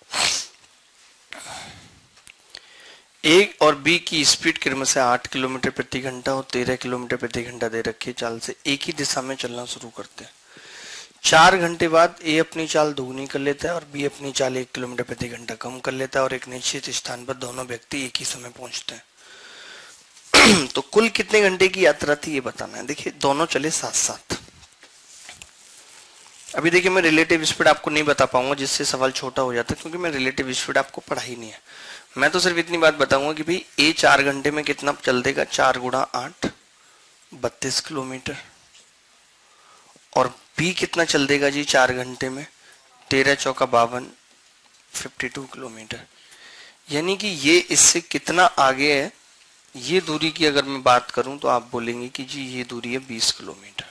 ए और बी की स्पीड क्रमशः 8 किलोमीटर प्रति घंटा और 13 किलोमीटर प्रति घंटा दे रखी है। चाल से एक ही दिशा में चलना शुरू करते हैं। 4 घंटे बाद ए अपनी चाल दोगुनी कर लेता है और बी अपनी चाल 1 किलोमीटर प्रति घंटा कम कर लेता है, और एक निश्चित स्थान पर दोनों व्यक्ति एक ही समय पहुंचते हैं। तो कुल कितने घंटे की यात्रा थी ये बताना है। देखिए, दोनों चले साथ साथ। अभी देखिए, मैं रिलेटिव स्पीड आपको नहीं बता पाऊंगा, जिससे सवाल छोटा हो जाता है, क्योंकि मैं रिलेटिव स्पीड आपको पढ़ा ही नहीं है। मैं तो सिर्फ इतनी बात बताऊंगा कि भाई ए 4 घंटे में कितना चल देगा, 4 गुणा 8 32 किलोमीटर, और बी कितना चल देगा जी 4 घंटे में, 13 चौका 52 52 किलोमीटर। यानी कि ये इससे कितना आगे है, ये दूरी की अगर मैं बात करूं तो आप बोलेंगे कि जी ये दूरी है 20 किलोमीटर।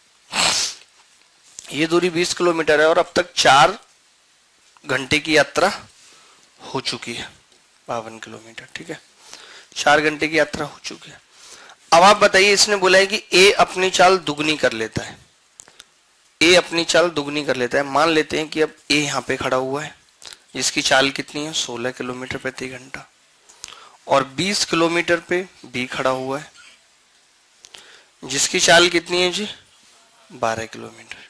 ये दूरी 20 किलोमीटर है, और अब तक 4 घंटे की यात्रा हो चुकी है, 52 किलोमीटर। ठीक है, 4 घंटे की यात्रा हो चुकी है। अब आप बताइए, इसने बोला है कि ए अपनी चाल दुगनी कर लेता है। ए अपनी चाल दुगनी कर लेता है। मान लेते हैं कि अब ए यहां पे खड़ा हुआ है, जिसकी चाल कितनी है, 16 किलोमीटर प्रति घंटा, और 20 किलोमीटर पे बी खड़ा हुआ है, जिसकी चाल कितनी है जी, 12 किलोमीटर।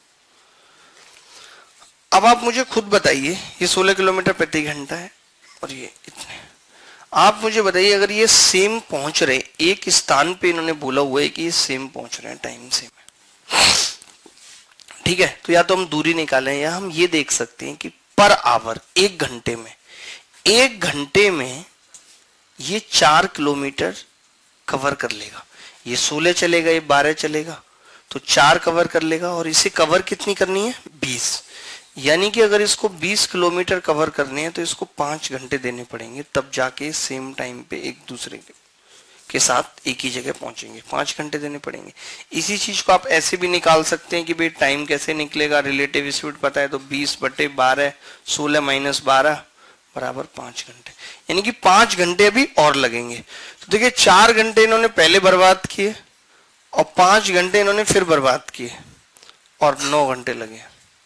अब आप मुझे खुद बताइए, ये 16 किलोमीटर प्रति घंटा है और ये इतने। आप मुझे बताइए, अगर ये सेम पहुंच रहे, एक स्थान पे इन्होंने बोला हुआ है कि ये सेम पहुंच रहे हैं, टाइम सेम है, ठीक है, तो या तो हम दूरी निकालें या हम ये देख सकते हैं कि पर आवर, 1 घंटे में, 1 घंटे में ये 4 किलोमीटर कवर कर लेगा। ये 16 चलेगा, ये 12 चलेगा, तो 4 कवर कर लेगा, और इसे कवर कितनी करनी है, 20। यानी कि अगर इसको 20 किलोमीटर कवर करने हैं तो इसको 5 घंटे देने पड़ेंगे, तब जाके सेम टाइम पे एक दूसरे के साथ एक ही जगह पहुंचेंगे। 5 घंटे देने पड़ेंगे। इसी चीज को आप ऐसे भी निकाल सकते हैं कि भाई टाइम कैसे निकलेगा, रिलेटिव स्पीड पता है तो 20/12, 16 - 12 बराबर 5 घंटे, यानी कि 5 घंटे अभी और लगेंगे। तो देखिए, 4 घंटे इन्होंने पहले बर्बाद किए और 5 घंटे इन्होंने फिर बर्बाद किए, और 9 घंटे लगे।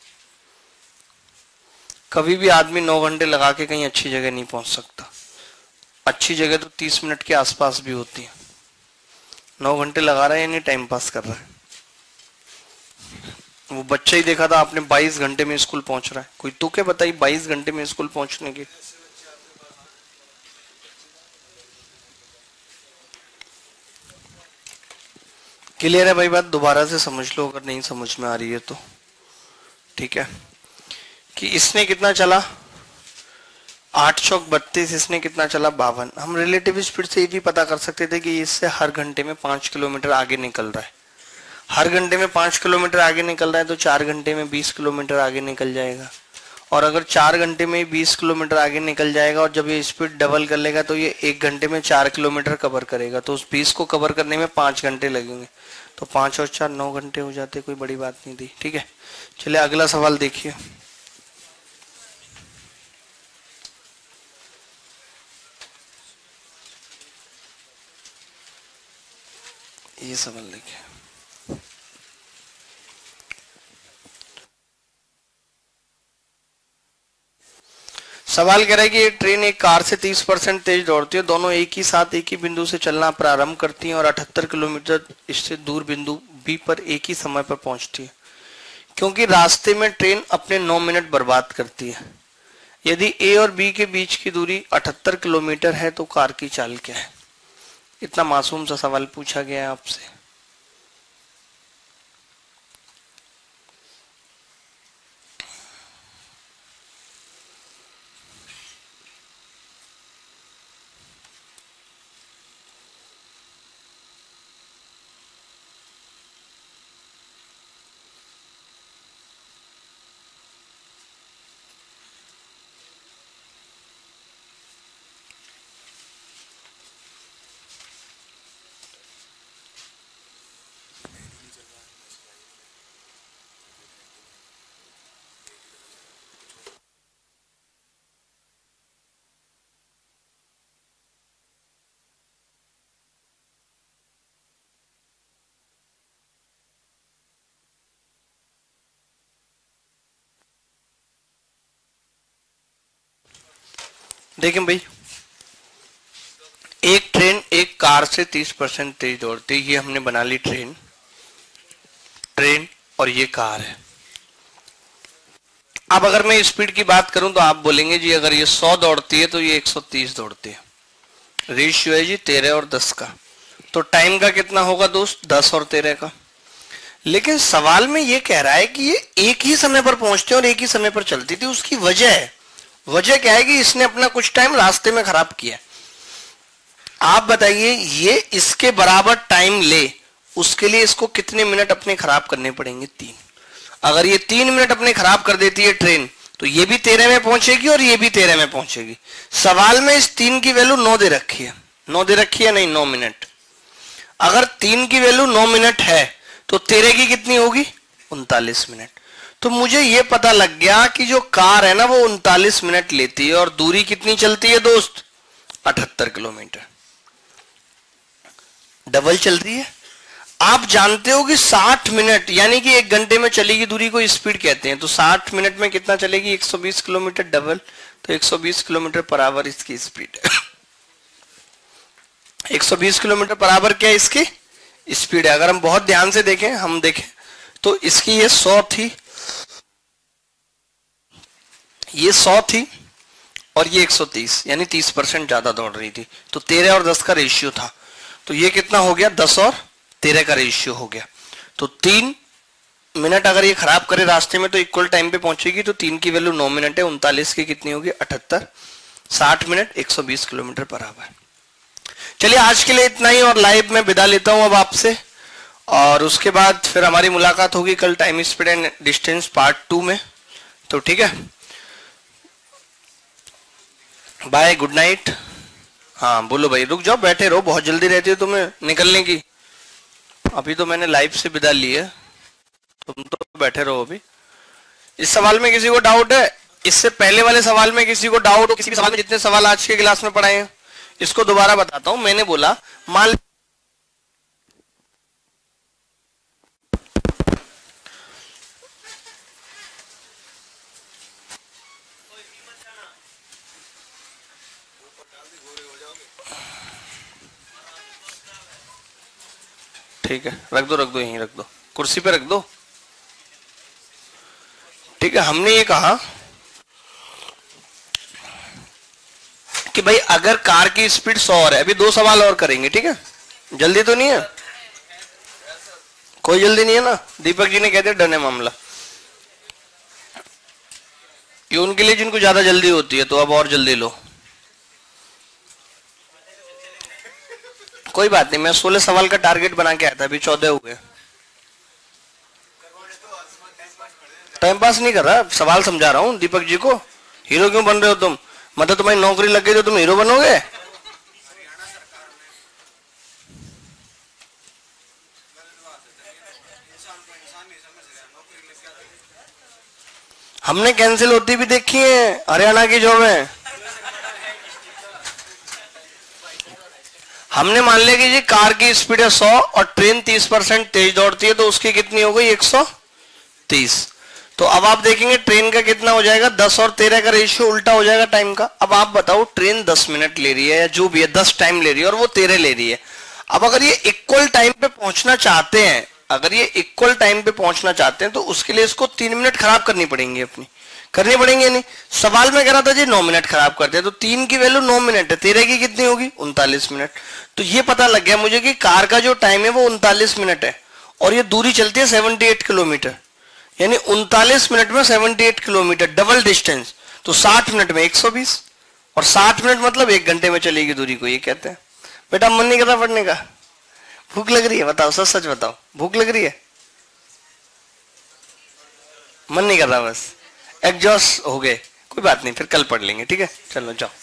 कभी भी आदमी 9 घंटे लगा के कहीं अच्छी जगह नहीं पहुंच सकता। अच्छी जगह तो 30 मिनट के आसपास भी होती है। 9 घंटे लगा रहा है यानी टाइम पास कर रहा है। वो बच्चा ही देखा था आपने, 22 घंटे में स्कूल पहुंच रहा है। कोई तुके बताइए 22 घंटे में स्कूल पहुंचने की। क्लियर है भाई बात? दोबारा से समझ लो अगर नहीं समझ में आ रही है तो। ठीक है, कि इसने कितना चला 8 चौक 32, इसने कितना चला 52। हम रिलेटिव स्पीड से ये भी पता कर सकते थे कि इससे हर घंटे में 5 किलोमीटर आगे निकल रहा है। हर घंटे में 5 किलोमीटर आगे निकल रहा है तो 4 घंटे में 20 किलोमीटर आगे निकल जाएगा, और अगर 4 घंटे में 20 किलोमीटर आगे निकल जाएगा और जब ये स्पीड डबल कर लेगा तो ये 1 घंटे में 4 किलोमीटर कवर करेगा, तो उस 20 को कवर करने में 5 घंटे लगेंगे। तो 5 और 4 9 घंटे हो जाते, कोई बड़ी बात नहीं थी। ठीक है, चलिए अगला सवाल देखिए। ये सवाल देखिए, सवाल कह रहा है कि ये ट्रेन एक कार से 30% तेज दौड़ती है, दोनों एक ही साथ एक ही बिंदु से चलना प्रारंभ करती हैं और 78 किलोमीटर इससे दूर बिंदु बी पर एक ही समय पर पहुंचती है। क्योंकि रास्ते में ट्रेन अपने 9 मिनट बर्बाद करती है, यदि ए और बी के बीच की दूरी 78 किलोमीटर है तो कार की चाल क्या है? इतना मासूम सा सवाल पूछा गया है आपसे। देखें भाई, एक ट्रेन एक कार से 30% तेज दौड़ती है, ये हमने बना ली ट्रेन और ये कार है। अब अगर मैं स्पीड की बात करूं तो आप बोलेंगे जी अगर ये 100 दौड़ती है तो ये 130 दौड़ती है, रेशियो है जी 13 और 10 का। तो टाइम का कितना होगा दोस्त? 10 और 13 का। लेकिन सवाल में ये कह रहा है कि ये एक ही समय पर पहुंचते और एक ही समय पर चलती थी। उसकी वजह क्या है कि इसने अपना कुछ टाइम रास्ते में खराब किया। आप बताइए, ये इसके बराबर टाइम ले उसके लिए इसको कितने मिनट अपने खराब करने पड़ेंगे? 3। अगर ये 3 मिनट अपने खराब कर देती है ट्रेन तो ये भी 13 में पहुंचेगी और ये भी 13 में पहुंचेगी। सवाल में इस 3 की वैल्यू 9 दे रखी है। 9 दे रखी है? नहीं, 9 मिनट। अगर 3 की वैल्यू 9 मिनट है तो 13 की कितनी होगी? 39 मिनट। तो मुझे ये पता लग गया कि जो कार है ना वो 39 मिनट लेती है और दूरी कितनी चलती है दोस्त? 78 किलोमीटर। डबल चल रही है। आप जानते हो कि 60 मिनट यानी कि 1 घंटे में चलेगी दूरी को स्पीड कहते हैं। तो 60 मिनट में कितना चलेगी? 120 किलोमीटर डबल, तो 120 किलोमीटर पर आवर इसकी स्पीड है। 120 किलोमीटर पर आवर क्या इसकी स्पीड है। अगर हम बहुत ध्यान से देखें, हम देखें तो इसकी ये 100 थी, ये 100 थी और ये 130, यानी 30% ज्यादा दौड़ रही थी। तो 13 और 10 का रेशियो था। तो ये कितना हो गया? 10 और 13 का रेशियो हो गया। तो 3 मिनट अगर ये खराब करे रास्ते में तो इक्वल टाइम पे पहुंचेगी। तो 3 की वैल्यू 9 मिनट है, 39 की कितनी होगी? 78। 60 मिनट 120 किलोमीटर पर आवर। चलिए आज के लिए इतना ही और लाइव में विदा लेता हूं अब आपसे, और उसके बाद फिर हमारी मुलाकात होगी कल time speed and distance part 2 में। तो ठीक है, बाय, गुड नाइट। हाँ बोलो भाई, रुक जाओ, बैठे रहो, बहुत जल्दी रहती है तुम्हें निकलने की। अभी तो मैंने लाइव से विदा ली है, तुम तो बैठे रहो अभी। इस सवाल में किसी को डाउट है? इससे पहले वाले सवाल में किसी को डाउट हो? किसी भी सवाल में जितने सवाल आज के क्लास में पढ़ाए हैं इसको दोबारा बताता हूं। मैंने बोला मान ठीक है, रख दो यहीं रख दो, कुर्सी पे रख दो। ठीक है, हमने ये कहा कि भाई अगर कार की स्पीड 100 और है, अभी 2 सवाल और करेंगे। ठीक है, जल्दी तो नहीं है? कोई जल्दी नहीं है ना? दीपक जी ने कहते डन है मामला। ये उनके लिए जिनको ज्यादा जल्दी होती है, तो अब और जल्दी लो। कोई बात नहीं, मैं 16 सवाल का टारगेट बना के आया था, अभी 14 हुए। टाइम पास नहीं कर रहा, सवाल समझा रहा हूँ दीपक जी को। हीरो क्यों बन रहे हो तुम? मतलब तुम्हारी नौकरी लग गई तो तुम हीरो बनोगे? हमने कैंसिल होती भी देखी है, हरियाणा की जॉब है। हमने मान लिया कि जी कार की स्पीड है 100 और ट्रेन 30% तेज दौड़ती है, तो उसकी कितनी हो गई? 130। तो अब आप देखेंगे ट्रेन का कितना हो जाएगा, 10 और 13 का रेशियो उल्टा हो जाएगा टाइम का। अब आप बताओ, ट्रेन 10 मिनट ले रही है या जो भी है, 10 टाइम ले रही है और वो 13 ले रही है। अब अगर ये इक्वल टाइम पे पहुंचना चाहते हैं, अगर ये इक्वल टाइम पे पहुंचना चाहते हैं, तो उसके लिए इसको 3 मिनट खराब करनी पड़ेंगी, अपनी करनी पड़ेंगे। नहीं, सवाल में कह रहा था जी 9 मिनट खराब करते हैं, तो 3 की वैल्यू 9 मिनट है, 13 की कितनी होगी? 39 मिनट। तो ये पता लग गया मुझे कि कार का जो टाइम है वो 39 मिनट है और ये दूरी चलती है 78 किलोमीटर, यानी 39 मिनट में 78 किलोमीटर, डबल डिस्टेंस। तो 60 मिनट में 120 और 60 मिनट मतलब 1 घंटे में चलेगी दूरी को, ये कहते हैं। बेटा मन नहीं कर रहा पढ़ने का? भूख लग रही है? बताओ, सच सच बताओ, भूख लग रही है? मन नहीं कर रहा, बस एग्जॉस्ट हो गए। कोई बात नहीं, फिर कल पढ़ लेंगे, ठीक है? चलो जाओ।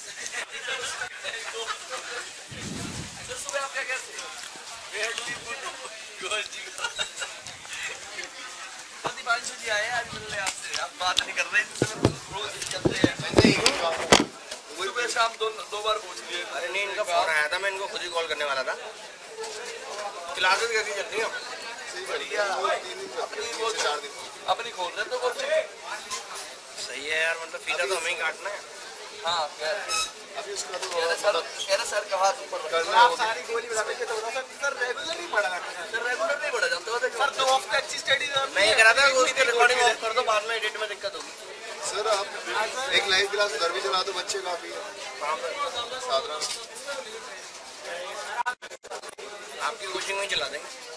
बात नहीं कर रहे, शाम दो बार पूछ लिए। अरे नहीं, इनका फोन आया था, मैं इनको खुद ही कॉल करने वाला था। क्लासेस कैसी चल रही है? अपनी खोल रहे तो सही है यार, मतलब फीता तो हमें ही काटना है। हाँ अभी उसका तो सर कहा आप सारी गोली बता देंगे, तो सर रेगुलर नहीं पढ़ा जाता, सर रेगुलर नहीं पढ़ा जाता सर। 2 हफ्ते अच्छी स्टडी नहीं करा था, उसकी रिकॉर्डिंग ऑफ कर दो, बाद में एडिट में दिक्कत होगी। सर आप एक लाइव क्लास घर भी चला दो, बच्चे काफी है। आपकी कोचिंग में चला देंगे।